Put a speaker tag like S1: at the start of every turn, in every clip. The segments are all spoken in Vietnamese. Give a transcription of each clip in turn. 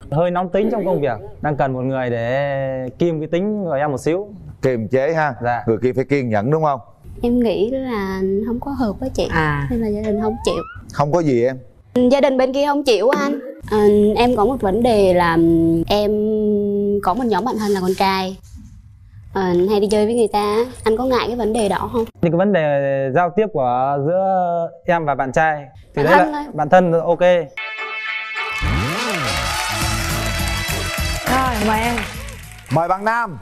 S1: Hơi nóng tính trong công việc, đang cần một người để kim cái tính của em một xíu.
S2: Kiềm chế ha.
S1: Dạ.
S2: Người kia phải kiên nhẫn đúng không?
S3: Em nghĩ là không có hợp với chị, nên là gia đình không chịu.
S2: Không có gì em?
S3: Gia đình bên kia không chịu anh. Em có một vấn đề là em có một nhóm bạn thân là con trai, hay đi chơi với người ta. Anh có ngại cái vấn đề đó không?
S1: Thì cái vấn đề giao tiếp của giữa em và bạn trai thì
S3: Bạn
S1: đấy
S3: thân
S1: là
S3: thôi.
S1: bạn thân ok.
S4: Rồi mời em.
S2: Mời bạn nam.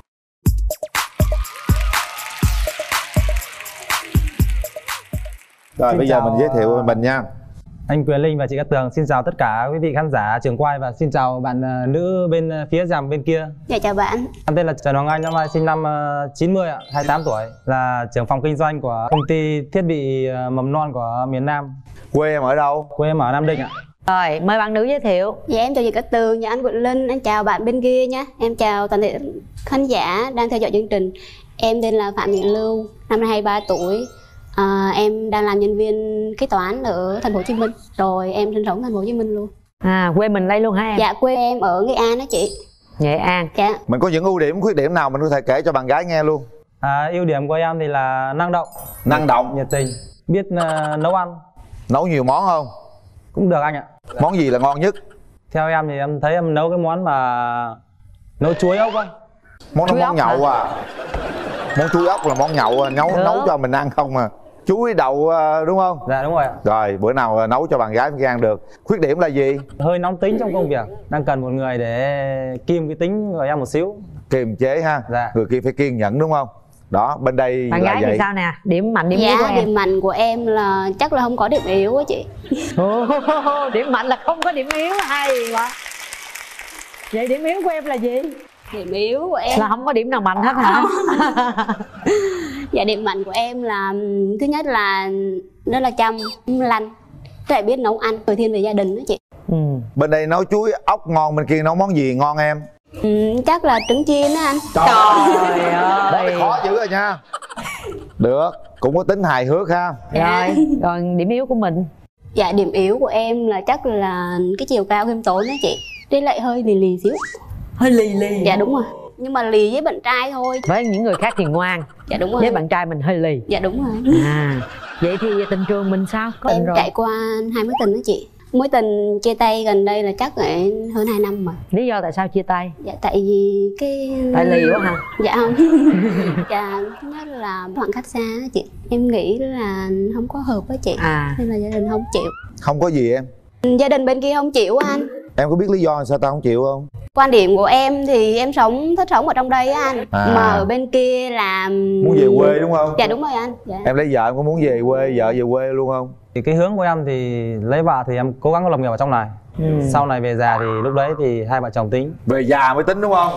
S2: Rồi
S1: Xin
S2: bây giờ
S1: chào,
S2: mình giới thiệu mình nha.
S1: Anh Quyền Linh và chị Cát Tường xin chào tất cả quý vị khán giả trường quay và xin chào bạn nữ bên phía rằm bên kia.
S3: Dạ chào bạn.
S1: Em tên là Trần Hoàng Anh, năm nay sinh năm 90 ạ, 28 tuổi, là trưởng phòng kinh doanh của công ty thiết bị mầm non của miền Nam.
S2: Quê em ở đâu?
S1: Quê em ở Nam Định ạ.
S4: Rồi mời bạn nữ giới thiệu.
S3: Dạ em chào chị Cát Tường, dạ anh Quyền Linh, anh chào bạn bên kia nhé. Em chào toàn thể khán giả đang theo dõi chương trình. Em tên là Phạm Thị Lưu, năm nay 23 tuổi. Em đang làm nhân viên kế toán ở thành phố Hồ Chí Minh. Rồi em sinh sống thành phố Hồ Chí Minh luôn.
S4: Quê mình đây luôn hả em?
S3: Dạ quê em ở Nghệ An đó chị.
S4: Nghệ An.
S3: Dạ.
S2: Mình có những ưu điểm, khuyết điểm nào mình có thể kể cho bạn gái nghe luôn?
S1: Ưu điểm của em thì là năng động,
S2: Năng động,
S1: nhiệt tình, biết nấu ăn.
S2: nấu nhiều món không?
S1: Cũng được anh ạ.
S2: Món gì là ngon nhất?
S1: Theo em thì em thấy em nấu cái món mà nấu chuối ốc á.
S2: Món nhậu à? Món chuối ốc là món nhậu à. Nấu cho mình ăn không à? Chuối đậu đúng không?
S1: Dạ đúng rồi ạ.
S2: Rồi bữa nào nấu cho bạn gái mình ăn được. Khuyết điểm là gì?
S1: Hơi nóng tính trong công việc, đang cần một người để kim cái tính của em một xíu.
S2: Kiềm chế ha.
S1: Dạ.
S2: Người kia phải kiên nhẫn đúng không? Đó, bên đây
S4: Bạn
S2: là
S4: gái
S2: vậy.
S4: thì sao nè? Điểm mạnh điểm yếu của
S3: Dạ
S4: em?
S3: điểm mạnh của em là chắc là không có điểm yếu á chị.
S4: Điểm mạnh là không có điểm yếu, hay quá. Vậy điểm yếu của em là gì?
S3: Điểm yếu của em
S4: Là không có điểm nào mạnh hết hả?
S3: dạ điểm mạnh của em là thứ nhất là rất là chăm lanh, rất là biết nấu ăn, người thiên về gia đình đó chị.
S2: Bên đây nấu chuối ốc ngon, bên kia nấu món gì ngon em?
S3: Chắc là trứng chiên á anh.
S4: Trời
S2: Đấy,
S4: ơi.
S2: khó dữ rồi nha. Được, cũng có tính hài hước ha.
S4: Rồi, còn điểm yếu của mình?
S3: Dạ điểm yếu của em là chắc là cái chiều cao khiêm tốn đó chị, với lại hơi lì lì xíu.
S4: Hơi lì.
S3: Dạ đúng rồi, nhưng mà lì với bạn trai thôi.
S4: Với những người khác thì ngoan.
S3: Dạ đúng rồi.
S4: Với bạn trai mình hơi lì.
S3: Dạ đúng rồi.
S4: Vậy thì tình trường mình sao? Có
S3: Em
S4: tình rồi.
S3: trải qua 2 mối tình đó chị. Mối tình chia tay gần đây là chắc phải hơn 2 năm mà.
S4: Lý do tại sao chia tay?
S3: Dạ tại vì cái...
S4: Tại lì quá hả?
S3: Dạ không. Dạ thứ nhất là khoảng cách xa đó chị. Em nghĩ là không có hợp với chị, nên là gia đình không chịu.
S2: Không có gì em?
S3: Gia đình bên kia không chịu anh.
S2: Em có biết lý do sao tao không chịu không?
S3: Quan điểm của em thì em thích sống ở trong đây á anh. Mà ở bên kia là...
S2: Muốn về quê đúng không?
S3: Dạ đúng rồi anh. Dạ.
S2: Em lấy vợ em có muốn về quê, vợ về quê luôn không?
S1: Thì cái hướng của em thì lấy vợ thì em cố gắng lập nghiệp ở trong này. Sau này về già thì lúc đấy thì hai vợ chồng tính.
S2: Về già mới tính đúng không?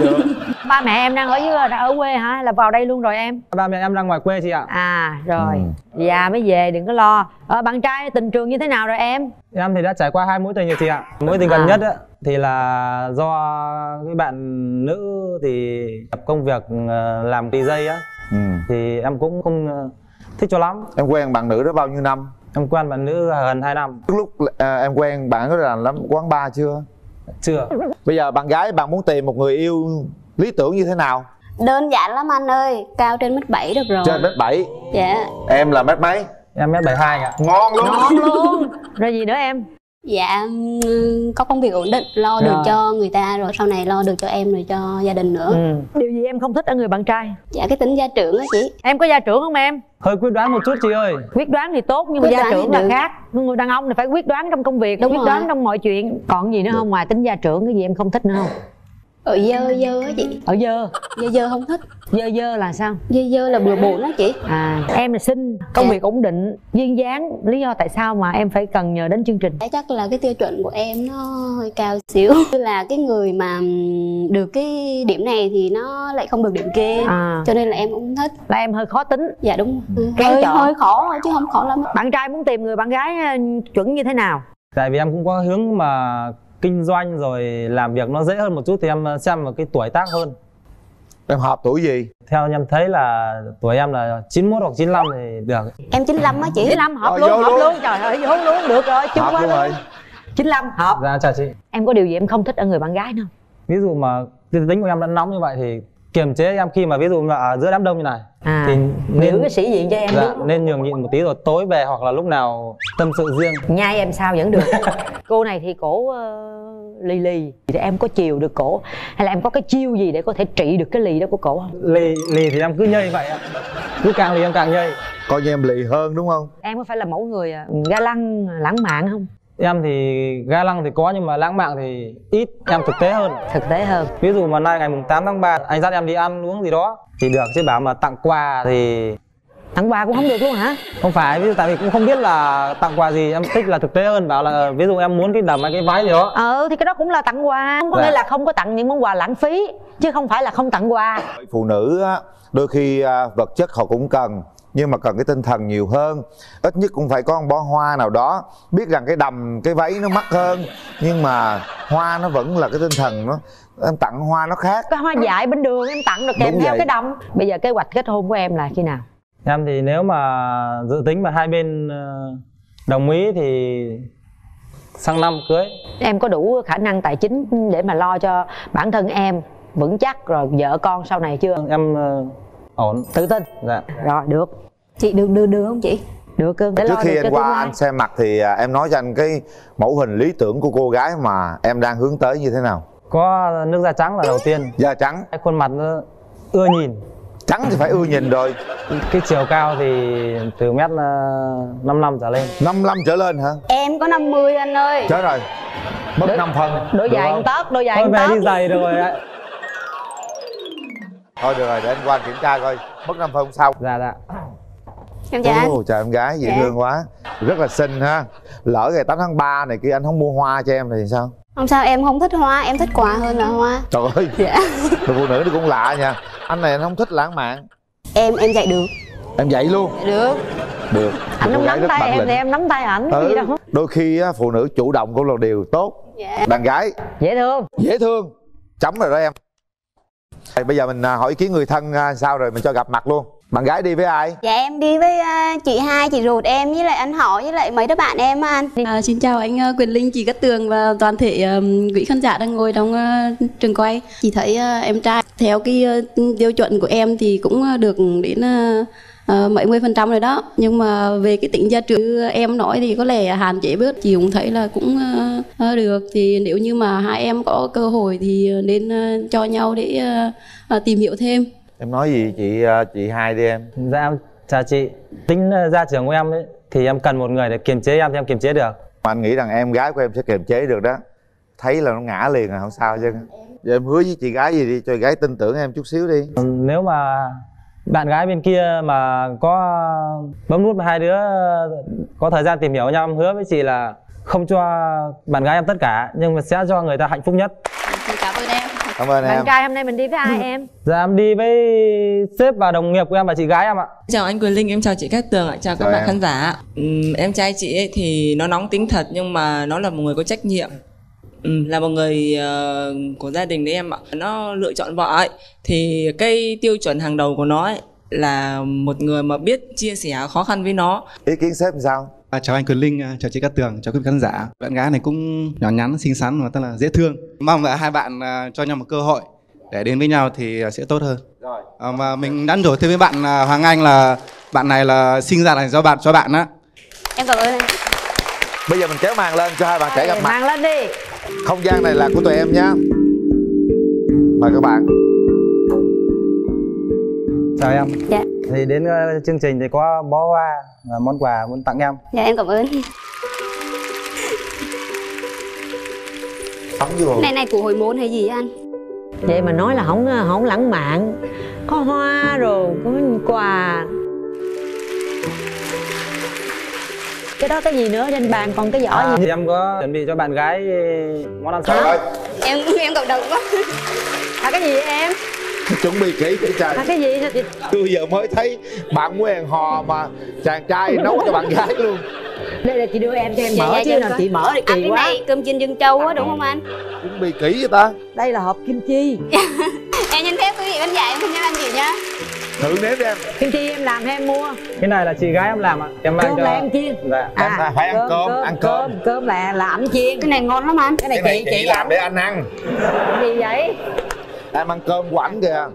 S4: Ba mẹ em đang ở quê hả? Là vào đây luôn rồi em?
S1: Ba mẹ em đang ngoài quê chị ạ.
S4: Rồi. Già mới về, đừng có lo. Bạn trai tình trường như thế nào rồi em?
S1: Em thì đã trải qua 2 mối tình rồi chị ạ. Mối tình gần nhất á, thì là do cái bạn nữ thì gặp công việc làm DJ á. Thì em cũng không thích cho lắm.
S2: Em quen bạn nữ đó bao nhiêu năm?
S1: Em quen bạn nữ gần 2 năm.
S2: Lúc em quen bạn có làm lắm quán bar chưa?
S1: Chưa.
S2: Bây giờ bạn gái bạn muốn tìm một người yêu lý tưởng như thế nào?
S3: Đơn giản lắm anh ơi, cao trên 1m7 được rồi.
S2: Trên 1m7.
S3: Dạ.
S2: Em là mét mấy?
S1: Em 1m72 ạ.
S2: Ngon luôn.
S4: Ngon luôn. Rồi gì nữa em?
S3: Dạ có công việc ổn định, lo được cho người ta rồi sau này lo được cho em rồi cho gia đình nữa.
S4: Điều gì em không thích ở người bạn trai?
S3: Dạ cái tính gia trưởng á chị.
S4: Em có gia trưởng không em?
S1: Hơi quyết đoán một chút chị ơi.
S4: Quyết đoán thì tốt nhưng mà
S3: Quyết
S4: gia
S3: đoán
S4: trưởng
S3: thì
S4: là
S3: được.
S4: khác. Người đàn ông thì phải quyết đoán trong công việc,
S3: Đúng
S4: quyết
S3: rồi.
S4: đoán trong mọi chuyện. Còn gì nữa không ngoài tính gia trưởng, cái gì em không thích nữa không?
S3: Ở dơ á chị.
S4: Ở dơ.
S3: Dơ không thích.
S4: Dơ là sao?
S3: Dơ là bừa bộn đó chị.
S4: Em là xinh, công việc ổn định, duyên dáng. Lý do tại sao mà em phải cần nhờ đến chương trình?
S3: Chắc là cái tiêu chuẩn của em nó hơi cao xíu. Là cái người mà được cái điểm này thì nó lại không được điểm kia. Cho nên là em cũng không thích.
S4: Là em hơi khó tính.
S3: Dạ đúng.
S4: Kén chọn.
S3: Hơi khó thôi chứ không khó lắm.
S4: Bạn trai muốn tìm người bạn gái chuẩn như thế nào?
S1: Tại vì em cũng có hướng mà kinh doanh rồi làm việc nó dễ hơn một chút thì em xem vào cái tuổi tác hơn.
S2: Em hợp tuổi gì?
S1: Theo em thấy là tuổi em là 91 hoặc 95 thì được.
S3: Em 95 á chị.
S4: 95 hợp
S2: Rồi,
S4: luôn,
S2: vô
S4: hợp
S2: luôn.
S4: luôn. Trời ơi, vô luôn, được rồi, chúc
S2: Hợp
S4: quá
S2: luôn
S4: luôn.
S2: rồi.
S4: 95 hợp.
S1: Dạ chào chị.
S4: Em có điều gì em không thích ở người bạn gái nữa không?
S1: Ví dụ mà tính của em đã nóng như vậy thì kiềm chế em khi mà ví dụ mà ở giữa đám đông như này thì
S4: giữ cái sĩ diện cho em.
S1: dạ, nên nhường nhịn một tí rồi tối về hoặc là lúc nào tâm sự riêng.
S4: Nhai em sao vẫn được. Cô này thì cổ lì lì thì em có chiều được cổ hay là em có cái chiêu gì để có thể trị được cái lì đó của cổ không?
S1: Lì thì em cứ nhây vậy ạ, cứ càng lì em càng nhây.
S2: Coi như em lì hơn đúng không?
S4: Em có phải là mẫu người ga lăng lãng mạn không?
S1: Em thì ga lăng thì có nhưng mà lãng mạn thì ít, em thực tế hơn.
S4: Thực tế hơn.
S1: Ví dụ mà nay ngày mùng 8 tháng 3 anh dắt em đi ăn uống gì đó thì được, chứ bảo mà tặng quà thì
S4: Tặng quà cũng không được luôn hả?
S1: không phải, ví dụ tại vì cũng không biết là tặng quà gì, em thích là thực tế hơn, bảo là ví dụ em muốn cái đầm hay cái váy gì đó.
S4: Thì cái đó cũng là tặng quà, có nghĩa là không có tặng những món quà lãng phí chứ không phải là không tặng quà.
S2: Phụ nữ á, đôi khi vật chất họ cũng cần nhưng mà cần cái tinh thần nhiều hơn. Ít nhất cũng phải có một bó hoa nào đó. Biết rằng cái đầm, cái váy nó mắc hơn nhưng mà hoa nó vẫn là cái tinh thần. Nó em tặng hoa nó khác.
S4: Cái hoa dại bên đường em tặng được kèm
S2: Đúng
S4: theo
S2: vậy.
S4: cái đầm. Bây giờ kế hoạch kết hôn của em là khi nào?
S1: Em thì nếu mà dự tính mà hai bên đồng ý thì sang năm cưới.
S4: Em có đủ khả năng tài chính để mà lo cho bản thân em vững chắc rồi vợ con sau này chưa?
S1: Em ổn,
S4: tự tin.
S1: dạ.
S4: Rồi được.
S3: Chị được không chị?
S4: Được cưng, để
S2: Trước
S4: lo
S2: khi
S4: được
S2: anh
S4: cho tương
S2: qua
S4: lai.
S2: anh xem mặt thì em nói cho anh cái mẫu hình lý tưởng của cô gái mà em đang hướng tới như thế nào?
S1: Có nước da trắng là đầu tiên.
S2: Da trắng.
S1: Cái khuôn mặt nó ưa nhìn.
S2: Trắng thì phải ưa nhìn rồi.
S1: Cái chiều cao thì từ mét 55 trở lên.
S2: 55 trở lên hả?
S3: Em có 50 anh ơi.
S2: Chết rồi. Mất 5 phân.
S4: Độ dài
S2: Được
S4: một
S2: không?
S4: tấc, độ dài
S1: Thôi
S4: một
S1: về
S4: tấc.
S1: đi giày được rồi đấy.
S2: Thôi được rồi, để anh qua kiểm tra coi. Mất 5 phân sao?
S1: Dạ dạ.
S3: Em chào anh.
S2: Ồ, trời em gái dễ
S3: Dạ.
S2: thương quá. Rất là xinh ha. Lỡ ngày 8 tháng 3 này kia anh không mua hoa cho em thì sao?
S3: Không sao, em không thích hoa, em thích quà hơn là hoa.
S2: Trời ơi.
S3: Dạ.
S2: Người phụ nữ thì cũng lạ nha. Anh này anh không thích lãng mạn.
S3: Em dạy được.
S2: Em vậy luôn.
S3: Được.
S2: Được.
S4: Ảnh
S2: Cô
S4: không
S2: gái
S4: nắm
S2: rất
S4: tay
S2: bản
S4: em
S2: lĩnh.
S4: thì em nắm tay ảnh cái gì đâu.
S2: Đôi khi á, phụ nữ chủ động cũng là điều tốt.
S3: Dạ.
S2: Đàn gái
S4: Dễ thương.
S2: dễ thương. Chấm rồi đó em. Bây giờ mình hỏi ý kiến người thân sao rồi mình cho gặp mặt luôn. Bạn gái đi với ai?
S3: Dạ em đi với chị hai, chị ruột em với lại anh họ với lại mấy đứa bạn em á anh.
S5: Xin chào anh Quyền Linh, chị Cát Tường và toàn thể quý khán giả đang ngồi trong trường quay. Chị thấy em trai theo cái tiêu chuẩn của em thì cũng được đến 70% rồi đó. Nhưng mà về cái tính gia trưởng em nói thì có lẽ hạn chế bớt. Chị cũng thấy là cũng được. Thì nếu như mà hai em có cơ hội thì nên cho nhau để tìm hiểu thêm.
S2: Em nói gì chị hai đi em.
S1: Dạ em chào chị. Tính gia trưởng của em ấy thì em cần một người để kiềm chế em thì em kiềm chế được.
S2: Mà anh nghĩ rằng em gái của em sẽ kiềm chế được đó. Thấy là nó ngã liền rồi không sao chứ. Giờ em hứa với chị gái gì đi cho gái tin tưởng em chút xíu đi.
S1: Nếu mà bạn gái bên kia mà có bấm nút mà hai đứa có thời gian tìm hiểu nhau, em hứa với chị là không cho bạn gái em tất cả nhưng mà sẽ cho người ta hạnh phúc nhất.
S5: Cảm ơn em.
S2: Cảm ơn
S4: Bạn
S2: em.
S4: trai hôm nay mình đi với ai em?
S1: Dạ em đi với sếp và đồng nghiệp của em và chị gái em ạ.
S6: Chào anh Quyền Linh, em chào chị Cát Tường ạ, chào các
S2: Chào
S6: bạn
S2: em.
S6: khán giả. Em trai chị ấy thì nó nóng tính thật nhưng mà nó là một người có trách nhiệm. Là một người của gia đình đấy em ạ. Nó lựa chọn vợ ấy thì cái tiêu chuẩn hàng đầu của nó ấy là một người mà biết chia sẻ khó khăn với nó.
S2: Ý kiến sếp làm sao?
S7: Chào anh Quyền Linh, chào chị Cát Tường, chào quý khán giả. Bạn gái này cũng nhỏ nhắn, xinh xắn và rất là dễ thương. Mong là hai bạn cho nhau một cơ hội để đến với nhau thì sẽ tốt hơn.
S2: Rồi.
S7: Và mình nhắn nhủ thêm với bạn Hoàng Anh là bạn này là sinh ra là do bạn cho bạn á.
S3: Em cảm ơn anh.
S2: Bây giờ mình kéo màn lên cho hai bạn trẻ gặp mặt.
S4: Mang lên đi.
S2: Không gian này là của tụi em nhé. Mời các bạn.
S1: Chào em.
S3: Dạ.
S1: Thì đến chương trình thì có bó hoa và món quà muốn tặng em.
S3: Dạ em cảm ơn.
S2: Tắm vô.
S3: Này của hồi môn hay gì anh?
S4: Vậy mà nói là không lãng mạn. Có hoa rồi, có quà. Cái đó cái gì nữa trên bàn còn cái giỏ gì?
S1: Thì em có chuẩn bị cho bạn gái món ăn
S2: Trời
S1: sáng.
S2: ơi,
S3: Em cộng đồng quá.
S4: Cái gì em?
S2: chuẩn bị kỹ cái trời.
S4: Cái gì?
S2: Tôi giờ mới thấy bạn muốn hẹn hò mà chàng trai nấu cho bạn gái luôn.
S4: Đây là chị đưa em cho em
S3: Dạ,
S4: mở
S3: dạ,
S4: chứ
S3: dạ,
S4: nào
S3: vâng.
S4: chị mở thì
S3: À,
S4: kỳ
S3: cái
S4: quá.
S3: này cơm chiên dân châu á đúng không anh?
S2: Chuẩn bị kỹ vậy ta.
S4: Đây là hộp kim chi.
S3: Em xin phép quý vị khán giả em không nhắc anh chị nhá.
S2: Thử nếm đi em.
S4: Kim chi em làm hay em mua?
S1: Cái này là chị gái em làm ạ. Em mang
S4: Cơm
S1: cho...
S4: là em chiên.
S1: Dạ.
S2: Em phải ăn cơm.
S4: Cơm là ảnh chiên.
S3: Cái này ngon lắm anh.
S4: Cái này
S2: Chị làm để anh ăn.
S4: gì vậy?
S2: Em ăn cơm của ảnh kìa.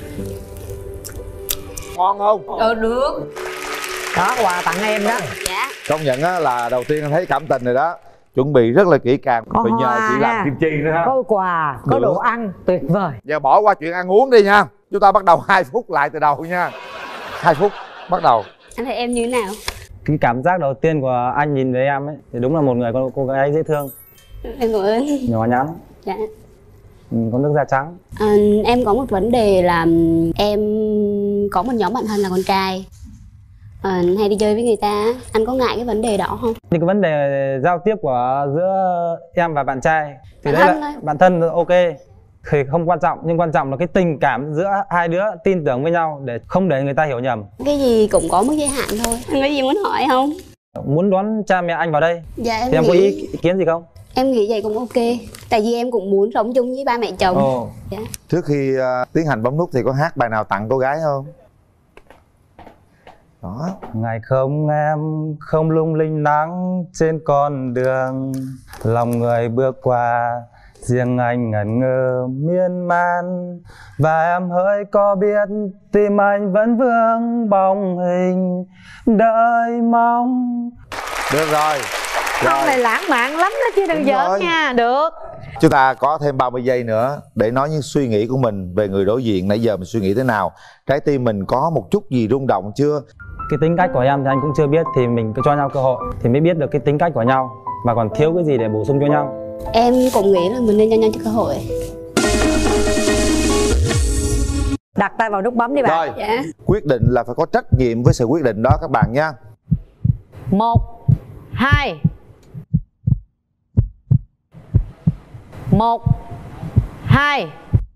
S2: Ngon không?
S3: Được.
S4: Đó, quà tặng em đó.
S3: Dạ.
S2: Công nhận á là đầu tiên anh thấy cảm tình rồi đó. Chuẩn bị rất là kỹ càng.
S4: Có
S2: Phải nhờ
S4: hoa
S2: chị làm
S4: ha.
S2: kim chi nữa ha.
S4: Có quà, có
S2: Được.
S4: đồ ăn tuyệt vời.
S2: Giờ bỏ qua chuyện ăn uống đi nha. Chúng ta bắt đầu 2 phút lại từ đầu nha. 2 phút bắt đầu.
S3: Anh thấy em như thế nào?
S1: Cái cảm giác đầu tiên của anh nhìn thấy em ấy thì đúng là một người cô gái dễ thương,
S3: Em cảm ơn.
S1: nhỏ nhắn,
S3: Dạ.
S1: có nước da trắng.
S3: Em có một vấn đề là em có một nhóm bạn thân là con trai, hay đi chơi với người ta. Anh có ngại cái vấn đề đó không?
S1: Thì cái vấn đề giao tiếp của giữa em và bạn trai thì
S3: Bạn
S1: đấy
S3: thân
S1: là
S3: thôi.
S1: bạn thân ok thì không quan trọng, nhưng quan trọng là cái tình cảm giữa hai đứa tin tưởng với nhau để không để người ta hiểu nhầm.
S3: Cái gì cũng có mức giới hạn thôi. Anh có gì muốn hỏi không?
S1: Muốn đón cha mẹ anh vào đây
S3: Dạ em
S1: thì em có
S3: nghĩ
S1: ý kiến gì không?
S3: em nghĩ vậy cũng ok. Tại vì em cũng muốn sống chung với ba mẹ chồng.
S1: Ồ.
S3: Dạ.
S2: Trước khi tiến hành bấm nút thì có hát bài nào tặng cô gái không? Đó.
S1: Ngày không em không lung linh nắng trên con đường, lòng người bước qua riêng anh ngẩn ngơ miên man, và em hỡi có biết tim anh vẫn vương bóng hình đợi mong.
S2: Được rồi.
S4: Ông này lãng mạn lắm đó chứ đừng
S2: Đúng
S4: giỡn
S2: rồi.
S4: nha. Được.
S2: Chúng ta có thêm 30 giây nữa để nói những suy nghĩ của mình về người đối diện. Nãy giờ mình suy nghĩ thế nào? Trái tim mình có một chút gì rung động chưa?
S1: Cái tính cách của em thì anh cũng chưa biết, thì mình cứ cho nhau cơ hội thì mới biết được cái tính cách của nhau và còn thiếu cái gì để bổ sung cho nhau.
S3: Em cũng nghĩ là mình nên cho nhau cơ hội.
S4: Đặt tay vào nút bấm đi bạn.
S2: Rồi,
S3: Dạ.
S2: quyết định là phải có trách nhiệm với sự quyết định đó các bạn nha.
S4: 1 2 1 2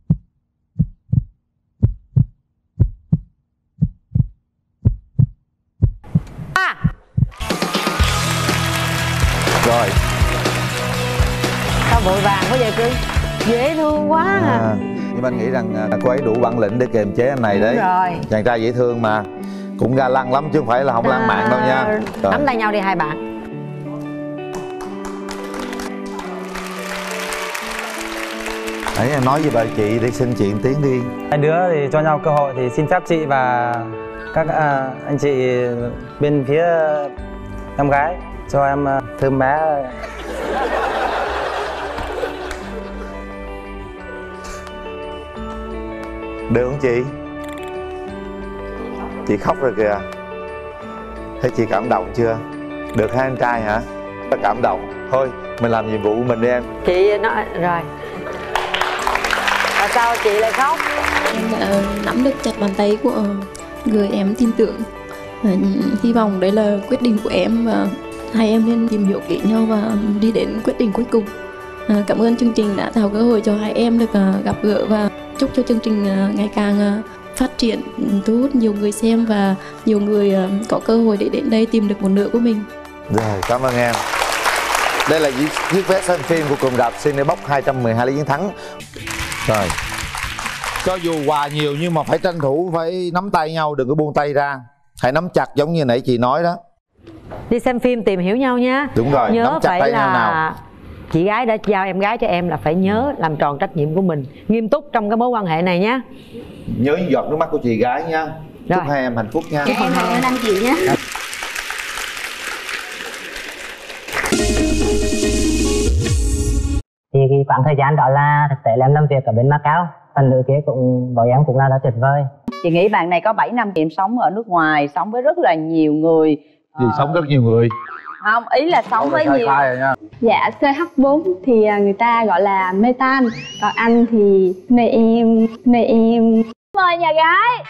S4: 3.
S2: Rồi.
S4: Sao vội vàng quá vậy cưng? Dễ thương quá à.
S2: Nhưng anh nghĩ rằng cô ấy đủ bản lĩnh để kiềm chế anh này đấy.
S4: Đúng rồi.
S2: Chàng trai dễ thương mà, cũng ga lăng lắm chứ không phải là không lãng mạn đâu nha. Rồi.
S4: Nắm tay nhau đi hai bạn.
S2: Nãy em nói với bà chị đi, xin chị một tiếng đi.
S1: Hai đứa thì cho nhau cơ hội thì xin phép chị và các anh chị bên phía em gái cho em thơm má.
S2: Được không chị? Chị khóc rồi kìa. Thấy chị cảm động chưa? Được hai anh trai hả? Rất cảm động. Thôi mình làm nhiệm vụ của mình đi em.
S4: Chị nói rồi. Tại sao chị lại khóc?
S5: Em đã nắm được chặt bàn tay của người em tin tưởng. Hy vọng đấy là quyết định của em và hai em nên tìm hiểu kỹ nhau và đi đến quyết định cuối cùng. Cảm ơn chương trình đã tạo cơ hội cho hai em được gặp gỡ và chúc cho chương trình ngày càng phát triển, thu hút nhiều người xem và nhiều người có cơ hội để đến đây tìm được một nửa của mình.
S2: Rồi, cảm ơn em. Đây là chiếc vé xem phim của cụm rạp Cinebox 212 lý chiến thắng. Rồi. Cho dù quà nhiều nhưng mà phải tranh thủ, phải nắm tay nhau, đừng có buông tay ra. Hãy nắm chặt giống như nãy chị nói đó.
S4: Đi xem phim tìm hiểu nhau nha.
S2: Đúng rồi,
S4: nhớ
S2: nắm chặt
S4: phải
S2: tay nhau
S4: là
S2: nào.
S4: chị gái đã giao em gái cho em là phải nhớ làm tròn trách nhiệm của mình, nghiêm túc trong cái mối quan hệ này nhé.
S2: Nhớ những giọt nước mắt của chị gái nha.
S4: Rồi.
S2: Chúc hai em hạnh phúc nha.
S3: Em cảm ơn anh chị nhé.
S8: Thì cái khoảng thời gian đó là thực tế là em làm việc ở bên Macau, phần nữ kia cũng với em cũng là tuyệt vời.
S9: Chị nghĩ bạn này có 7 năm em sống ở nước ngoài, sống với rất là nhiều người.
S2: Chị sống rất nhiều người.
S9: Không, ý là sống với nhiều.
S2: Rồi nha.
S10: Dạ, CH4 thì người ta gọi là metan, còn anh thì neem. Mời nhà gái.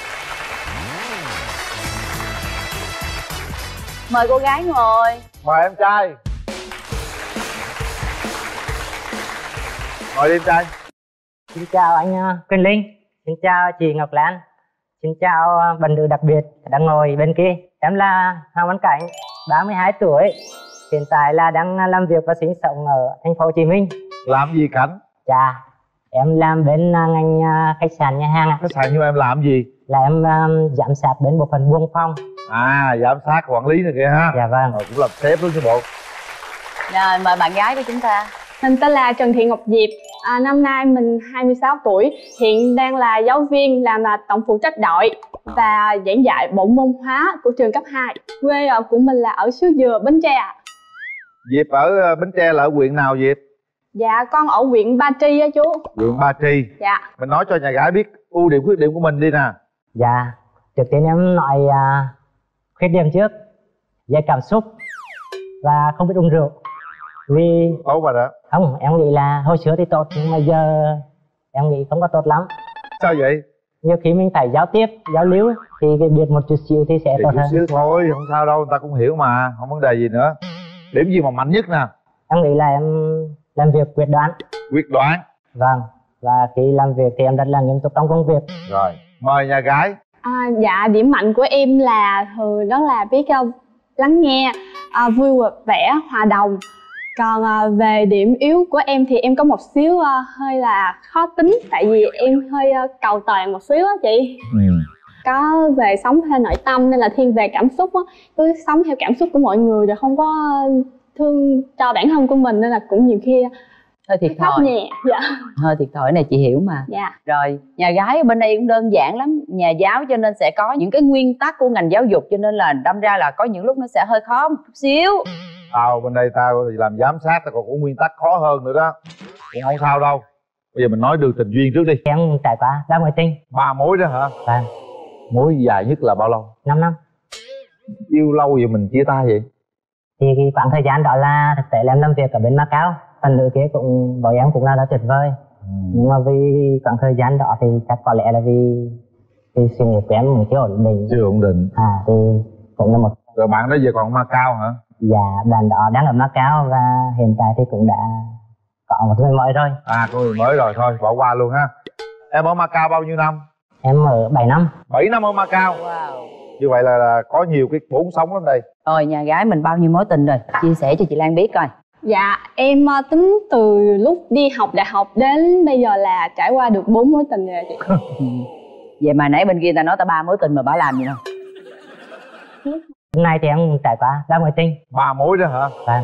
S9: Mời cô gái ngồi.
S2: Mời em trai. Ngồi đi em trai.
S8: Xin chào anh Quyền Linh, xin chào chị Ngọc Lan, xin chào bạn nữ đặc biệt đang ngồi bên kia. Em là Hoàng Văn Cảnh, 32 tuổi, hiện tại là đang làm việc và sinh sống ở thành phố Hồ Chí Minh.
S2: Làm gì Cảnh?
S8: Dạ, em làm bên ngành khách sạn nhà hàng ạ.
S2: Khách sạn nhưng em làm gì?
S8: là em giám sát bên bộ phận buôn phong.
S2: À, giám sát quản lý này kìa ha.
S8: Dạ vâng.
S2: Cũng làm sếp luôn chứ bộ.
S9: Rồi mời bạn gái của chúng ta.
S10: Mình tên là Trần Thị Ngọc Diệp, năm nay mình 26 tuổi, hiện đang là giáo viên làm tổng phụ trách đội và giảng dạy bộ môn hóa của trường cấp 2. Quê của mình là ở xứ Dừa, Bến Tre ạ.
S2: Diệp ở Bến Tre là ở huyện nào Diệp?
S10: Dạ con ở huyện Ba Tri á chú.
S2: Huyện Ba Tri.
S10: Dạ.
S2: Mình nói cho nhà gái biết ưu điểm khuyết điểm của mình đi nè.
S8: Dạ, trước tiên em nói khuyết điểm trước, dễ cảm xúc và không biết uống rượu. Vì
S2: tốt rồi đó.
S8: Không, em nghĩ là hồi xưa thì tốt nhưng mà giờ em nghĩ không có tốt lắm.
S2: Sao vậy?
S8: Nhiều khi mình phải giao tiếp, giao lưu thì cái biết một chút xíu thì sẽ tốt hơn.
S2: Chút xíu thôi, không sao đâu, người ta cũng hiểu mà, không vấn đề gì nữa. Điểm gì mà mạnh nhất nè?
S8: Em nghĩ là em làm việc quyết đoán.
S2: Quyết đoán.
S8: Vâng, và khi làm việc thì em rất là nghiêm túc trong công việc.
S2: Rồi, mời nhà gái.
S10: Dạ, điểm mạnh của em là thường đó là biết lắng nghe, vui vẻ, hòa đồng. Còn về điểm yếu của em thì em có một xíu hơi là khó tính. Tại vì em hơi cầu toàn một xíu á chị. Có về sống theo nội tâm nên là thiên về cảm xúc á. Cứ sống theo cảm xúc của mọi người rồi không có thương cho bản thân của mình nên là cũng nhiều khi
S9: hơi thiệt thòi
S10: nhẹ. Dạ.
S9: Hơi thiệt thòi này chị hiểu mà.
S10: Dạ.
S9: Rồi nhà gái bên đây cũng đơn giản lắm, nhà giáo cho nên sẽ có những cái nguyên tắc của ngành giáo dục, cho nên là đâm ra là có những lúc nó sẽ hơi khó một chút xíu.
S2: Tao bên đây tao làm giám sát tao còn có nguyên tắc khó hơn nữa đó, cũng không sao đâu. Bây giờ mình nói đường tình duyên trước đi.
S8: Em trải qua 3 mối tình.
S2: 3 mối đó hả?
S8: Vâng.
S2: Mối dài nhất là bao lâu?
S8: 5 năm.
S2: Yêu lâu vậy mình chia tay vậy?
S8: Thì cái khoảng thời gian đó là thực tế là em làm việc ở bên Macau. Phần nữ kia cũng với em cũng là tuyệt vời. Nhưng mà vì khoảng thời gian đó thì chắc có lẽ là vì sự nghiệp của em cũng chưa ổn định.
S2: Chưa ổn định.
S8: Thì cũng là một.
S2: Rồi bạn đó giờ còn Macau hả?
S8: Dạ, bạn đó đang ở Macau và hiện tại thì cũng đã có một người mới rồi.
S2: Có người mới rồi, thôi bỏ qua luôn ha. Em ở Macau bao nhiêu năm?
S8: Em ở 7 năm.
S2: 7 năm ở Macau.
S9: Wow.
S2: Như vậy là có nhiều cái vốn sống lắm đây.
S9: Rồi nhà gái mình bao nhiêu mối tình rồi? Chia sẻ cho chị Lan biết coi.
S10: Dạ, em tính từ lúc đi học đại học đến bây giờ là trải qua được 4 mối tình rồi chị.
S9: Vậy mà nãy bên kia ta nói ta 3 mối tình mà bà làm gì đâu.
S8: Hôm nay thì em trải qua 3 mối tình.
S2: 3 mối đó hả?
S8: Vâng.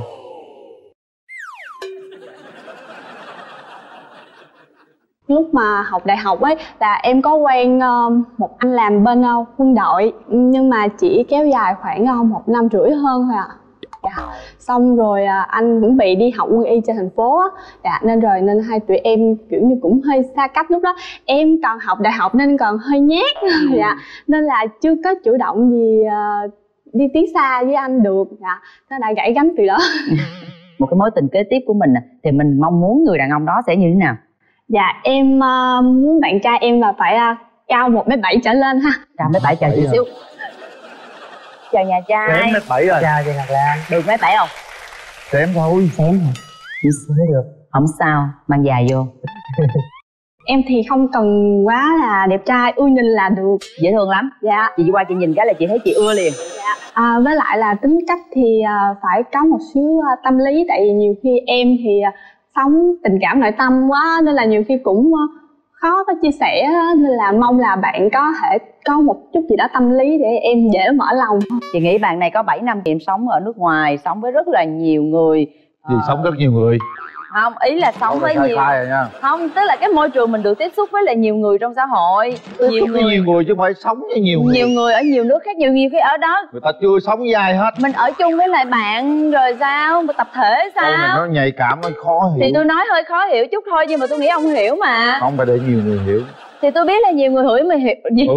S10: Lúc mà học đại học ấy là em có quen một anh làm bên quân đội, nhưng mà chỉ kéo dài khoảng 1 năm rưỡi hơn thôi ạ. Dạ. Xong rồi anh chuẩn bị đi học quân y trên thành phố á. Dạ, nên hai tụi em kiểu như cũng hơi xa cách lúc đó. Em còn học đại học nên còn hơi nhát. Dạ. Nên là chưa có chủ động gì đi tiến xa với anh được. Dạ. Nó đã gãy gánh từ đó.
S9: Một cái mối tình kế tiếp của mình thì mình mong muốn người đàn ông đó sẽ như thế nào?
S10: Dạ, em muốn bạn trai em là phải cao 1m7 trở lên ha.
S9: Cao 1m7 chờ chị xíu. Chào nhà trai.
S2: Xém 1m7 rồi.
S8: Chào chị Ngọc Lan.
S9: Được 1m7 không?
S2: Xém thôi.
S8: Xém hả? Chị xém được.
S9: Không sao, mang dài vô.
S10: Em thì không cần quá là đẹp trai, ưa nhìn là được.
S9: Dễ thương lắm.
S10: Dạ.
S9: Chị qua chị nhìn cái là chị thấy chị ưa liền.
S10: Dạ. Với lại là tính cách thì phải có một xíu tâm lý. Tại vì nhiều khi em thì sống tình cảm nội tâm quá nên là nhiều khi cũng khó có chia sẻ, nên là mong là bạn có thể có một chút gì đó tâm lý để em dễ mở lòng.
S9: Chị nghĩ bạn này có 7 năm em sống ở nước ngoài, sống với rất là nhiều người.
S2: Sống rất nhiều người.
S9: Không, ý là sống với nhiều.
S2: Rồi nha.
S9: Không, tức là cái môi trường mình được tiếp xúc với là nhiều người trong xã hội.
S2: Nhiều người chứ không phải sống với nhiều người.
S9: Nhiều người ở nhiều nước khác, nhiều khi ở đó
S2: người ta chưa sống với ai hết.
S9: Mình ở chung với lại bạn rồi sao, mà tập thể sao?
S2: Câu này nó nhạy cảm, nó khó hiểu.
S9: Thì tôi nói hơi khó hiểu chút thôi, nhưng mà tôi nghĩ ông hiểu mà.
S2: Không phải để nhiều người hiểu.
S9: Thì tôi biết là nhiều người hửi mà hiểu gì?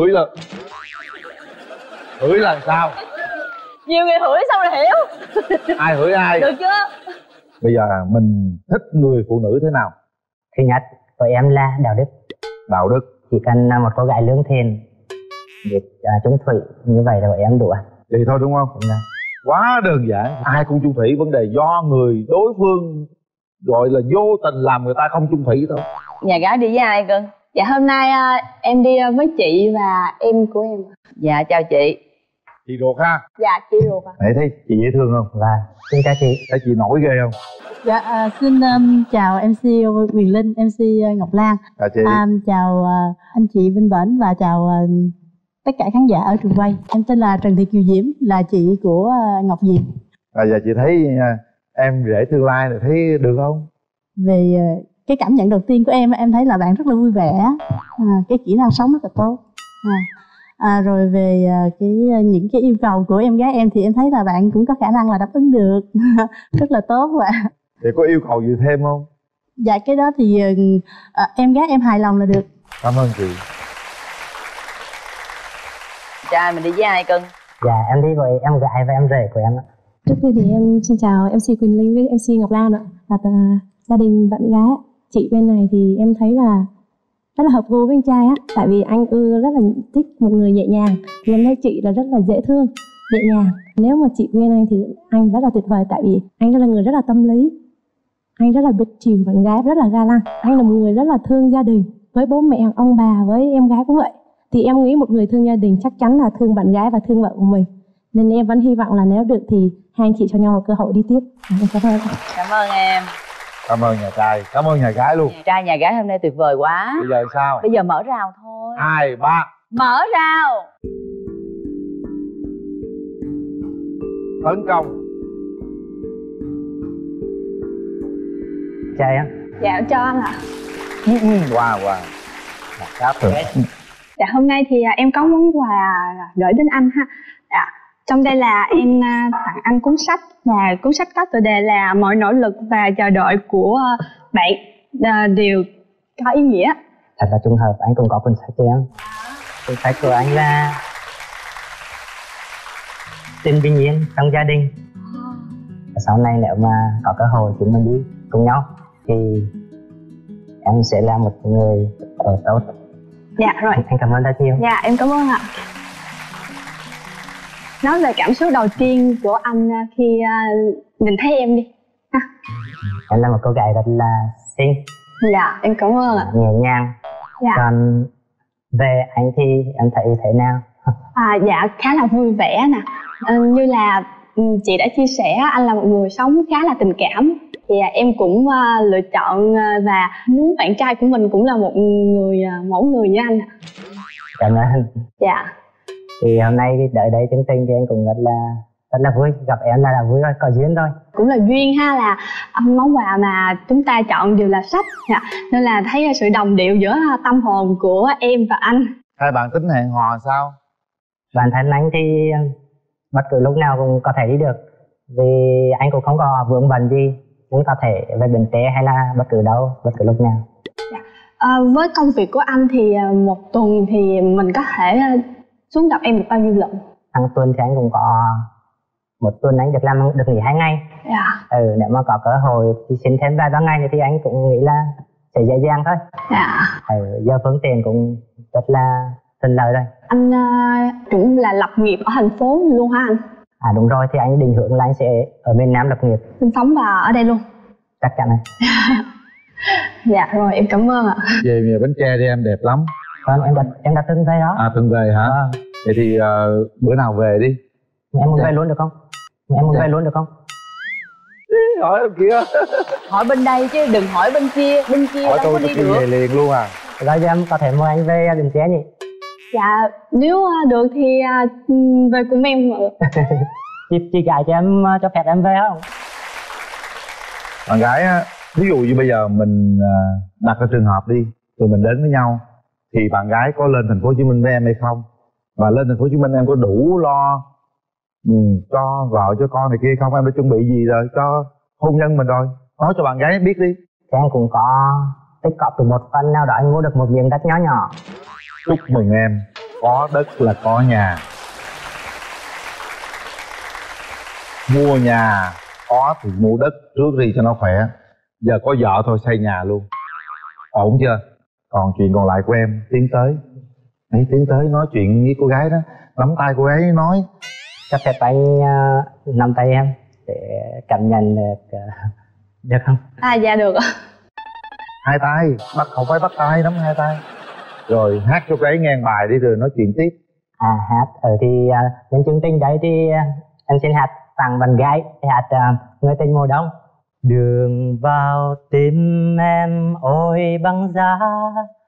S2: Hửi là sao?
S9: Nhiều người hửi sao rồi hiểu?
S2: Ai hửi ai?
S9: Được chưa?
S2: Bây giờ mình thích người phụ nữ thế nào?
S8: Thứ nhất của em là đạo đức.
S2: Đạo đức.
S8: Chỉ cần một cô gái lương thiện, biết chung thủy, như vậy là em đủ.
S2: Vậy thôi đúng không?
S8: Đúng rồi.
S2: Quá đơn giản. Ai cũng chung thủy, vấn đề do người đối phương gọi là vô tình làm người ta không chung thủy thôi.
S9: Nhà gái đi với ai cưng?
S10: Dạ hôm nay em đi với chị và em của em.
S9: Dạ chào chị.
S2: Chị ruột ha?
S10: Dạ chị ruột ạ.
S2: Nãy thấy chị dễ thương không?
S8: Và xin chào chị.
S2: Thấy chị nổi ghê không?
S11: Dạ xin chào MC Quyền Linh, MC Ngọc Lan.
S2: Chào chị.
S11: Chào anh chị Vinh Bển và chào tất cả khán giả ở trường quay. Em tên là Trần Thị Kiều Diễm, là chị của Ngọc Diệp.
S2: Giờ chị thấy em rể tương lai này thấy được không?
S11: Về cái cảm nhận đầu tiên của em thấy là bạn rất là vui vẻ, cái kỹ năng sống rất là tốt. Rồi về những cái yêu cầu của em gái em thì em thấy là bạn cũng có khả năng là đáp ứng được rất là tốt vậy.
S2: Thì có yêu cầu gì thêm không?
S11: Dạ cái đó thì em gái em hài lòng là được.
S2: Cảm ơn chị.
S9: Trai mình đi với ai cưng?
S8: Dạ em đi với em gái và em rể của em ạ.
S12: Trước tiên thì em xin chào MC Quỳnh Linh với MC Ngọc Lan ạ, là gia đình bạn gái. Chị bên này thì em thấy là rất là hợp gu với anh trai á, tại vì anh rất là thích một người nhẹ nhàng, thì em thấy chị là rất là dễ thương, nhẹ nhàng. Nếu mà chị quen anh thì anh rất là tuyệt vời, tại vì anh là người rất là tâm lý, anh rất là biết chiều bạn gái, rất là ga lăng. Anh là một người rất là thương gia đình, với bố mẹ, ông bà, với em gái cũng vậy. Thì em nghĩ một người thương gia đình chắc chắn là thương bạn gái và thương vợ của mình. Nên em vẫn hy vọng là nếu được thì hai anh chị cho nhau một cơ hội đi tiếp.
S9: Cảm ơn em.
S2: Cảm ơn nhà trai, cảm ơn nhà gái luôn.
S9: Nhà trai nhà gái hôm nay tuyệt vời quá.
S2: Bây giờ sao?
S9: Bây giờ mở rào thôi.
S2: 2, 3.
S9: Mở rào.
S2: Tấn công.
S8: Trai á.
S10: Dạ cho anh ạ.
S2: Wow. Đáp được.
S10: Dạ hôm nay thì em có món quà gửi đến anh ha. Dạ. Trong đây là em tặng anh cuốn sách, và cuốn sách có tựa đề là Mọi nỗ lực và chờ đợi của bạn đều có ý nghĩa.
S8: Thật là trùng hợp anh cũng có cuốn sách cho em. Cuốn sách của anh là Tình bình yên trong gia đình. Sau này nếu mà có cơ hội chúng mình đi cùng nhau thì em sẽ là một người tốt.
S10: Dạ rồi.
S8: Anh cảm ơn rất nhiều.
S10: Dạ em cảm ơn ạ. Nói về cảm xúc đầu tiên của anh khi nhìn thấy em đi ha.
S8: Em là một cô gái rất là xinh.
S10: Dạ em cảm ơn ạ.
S8: Nhẹ nhàng.
S10: Dạ.
S8: Còn về anh thì em thấy thế nào?
S10: Dạ khá là vui vẻ nè. Như là chị đã chia sẻ, anh là một người sống khá là tình cảm. Thì em cũng lựa chọn và muốn bạn trai của mình cũng là một người mẫu người như anh.
S8: Cảm ơn.
S10: Dạ.
S8: Thì hôm nay đợi đây chương trình thì anh cũng rất là vui, gặp em là vui rồi, có duyên thôi.
S10: Cũng là duyên ha, là món quà mà chúng ta chọn đều là sách, nên là thấy sự đồng điệu giữa tâm hồn của em và anh.
S2: Hai bạn tính hẹn hò sao?
S8: Bản thân anh thì bất cứ lúc nào cũng có thể đi được, vì anh cũng không có vướng bận gì, nên có thể về Bến Tre hay là bất cứ đâu, bất cứ lúc nào.
S10: Với công việc của anh thì một tuần thì mình có thể xuống gặp em được bao nhiêu lần?
S8: Hàng tuần thì anh cũng có, một tuần anh được nghỉ 2 ngày. Nếu mà có cơ hội thì xin thêm vài ba ngày thì anh cũng nghĩ là sẽ dễ dàng thôi. Giờ phương tiện cũng rất là thuận lợi rồi.
S10: Anh cũng là lập nghiệp ở thành phố luôn hả anh?
S8: Đúng rồi, thì anh định hướng là anh sẽ ở miền Nam lập nghiệp.
S10: Sinh sống và ở đây luôn?
S8: Chắc chắn rồi.
S10: Dạ rồi, em cảm ơn ạ.
S2: Về Bến Tre đi em, đẹp lắm.
S8: Vâng, em đã từng về đó.
S2: Từng về hả? Vậy thì bữa nào về đi.
S8: Em muốn về luôn được không? Em muốn về luôn được không?
S2: Hỏi bên kia.
S9: Hỏi bên đây chứ đừng hỏi bên kia
S2: hỏi
S9: đâu có đi được.
S2: Về liền luôn à?
S8: Rồi em có thể mời anh về Bến Tre nhỉ?
S10: Dạ, nếu được thì về cùng em.
S8: Chị gái cho em, cho phép em về không?
S2: Bạn gái á, ví dụ như bây giờ mình đặt cái trường hợp đi, tụi mình đến với nhau, thì bạn gái có lên thành phố Hồ Chí Minh với em hay không? Và lên thành phố Hồ Chí Minh em có đủ lo cho vợ cho con này kia không? Em đã chuẩn bị gì rồi cho hôn nhân mình rồi? Nói cho bạn gái biết đi.
S8: Em cũng có tích cóp từ một phần nào đó, anh mua được một miếng đất nhỏ nhỏ.
S2: Chúc mừng em, có đất là có nhà. Mua nhà có thì mua đất trước đi cho nó khỏe. Giờ có vợ thôi xây nhà luôn. Ổn chưa? Còn chuyện còn lại của em, tiến tới. Đấy, tiến tới nói chuyện với cô gái đó, nắm tay cô gái nói.
S8: Cho phép anh nắm tay em để cảm nhận được không?
S10: Dạ được ạ.
S2: Hai tay, không phải bắt tay, nắm hai tay. Rồi hát cho cô ấy nghe bài đi rồi nói chuyện tiếp.
S8: Hát thì nhân chương trình đấy thì em xin hát tặng bạn gái, hát Người tình mùa đông. Đường vào tim em ôi băng giá,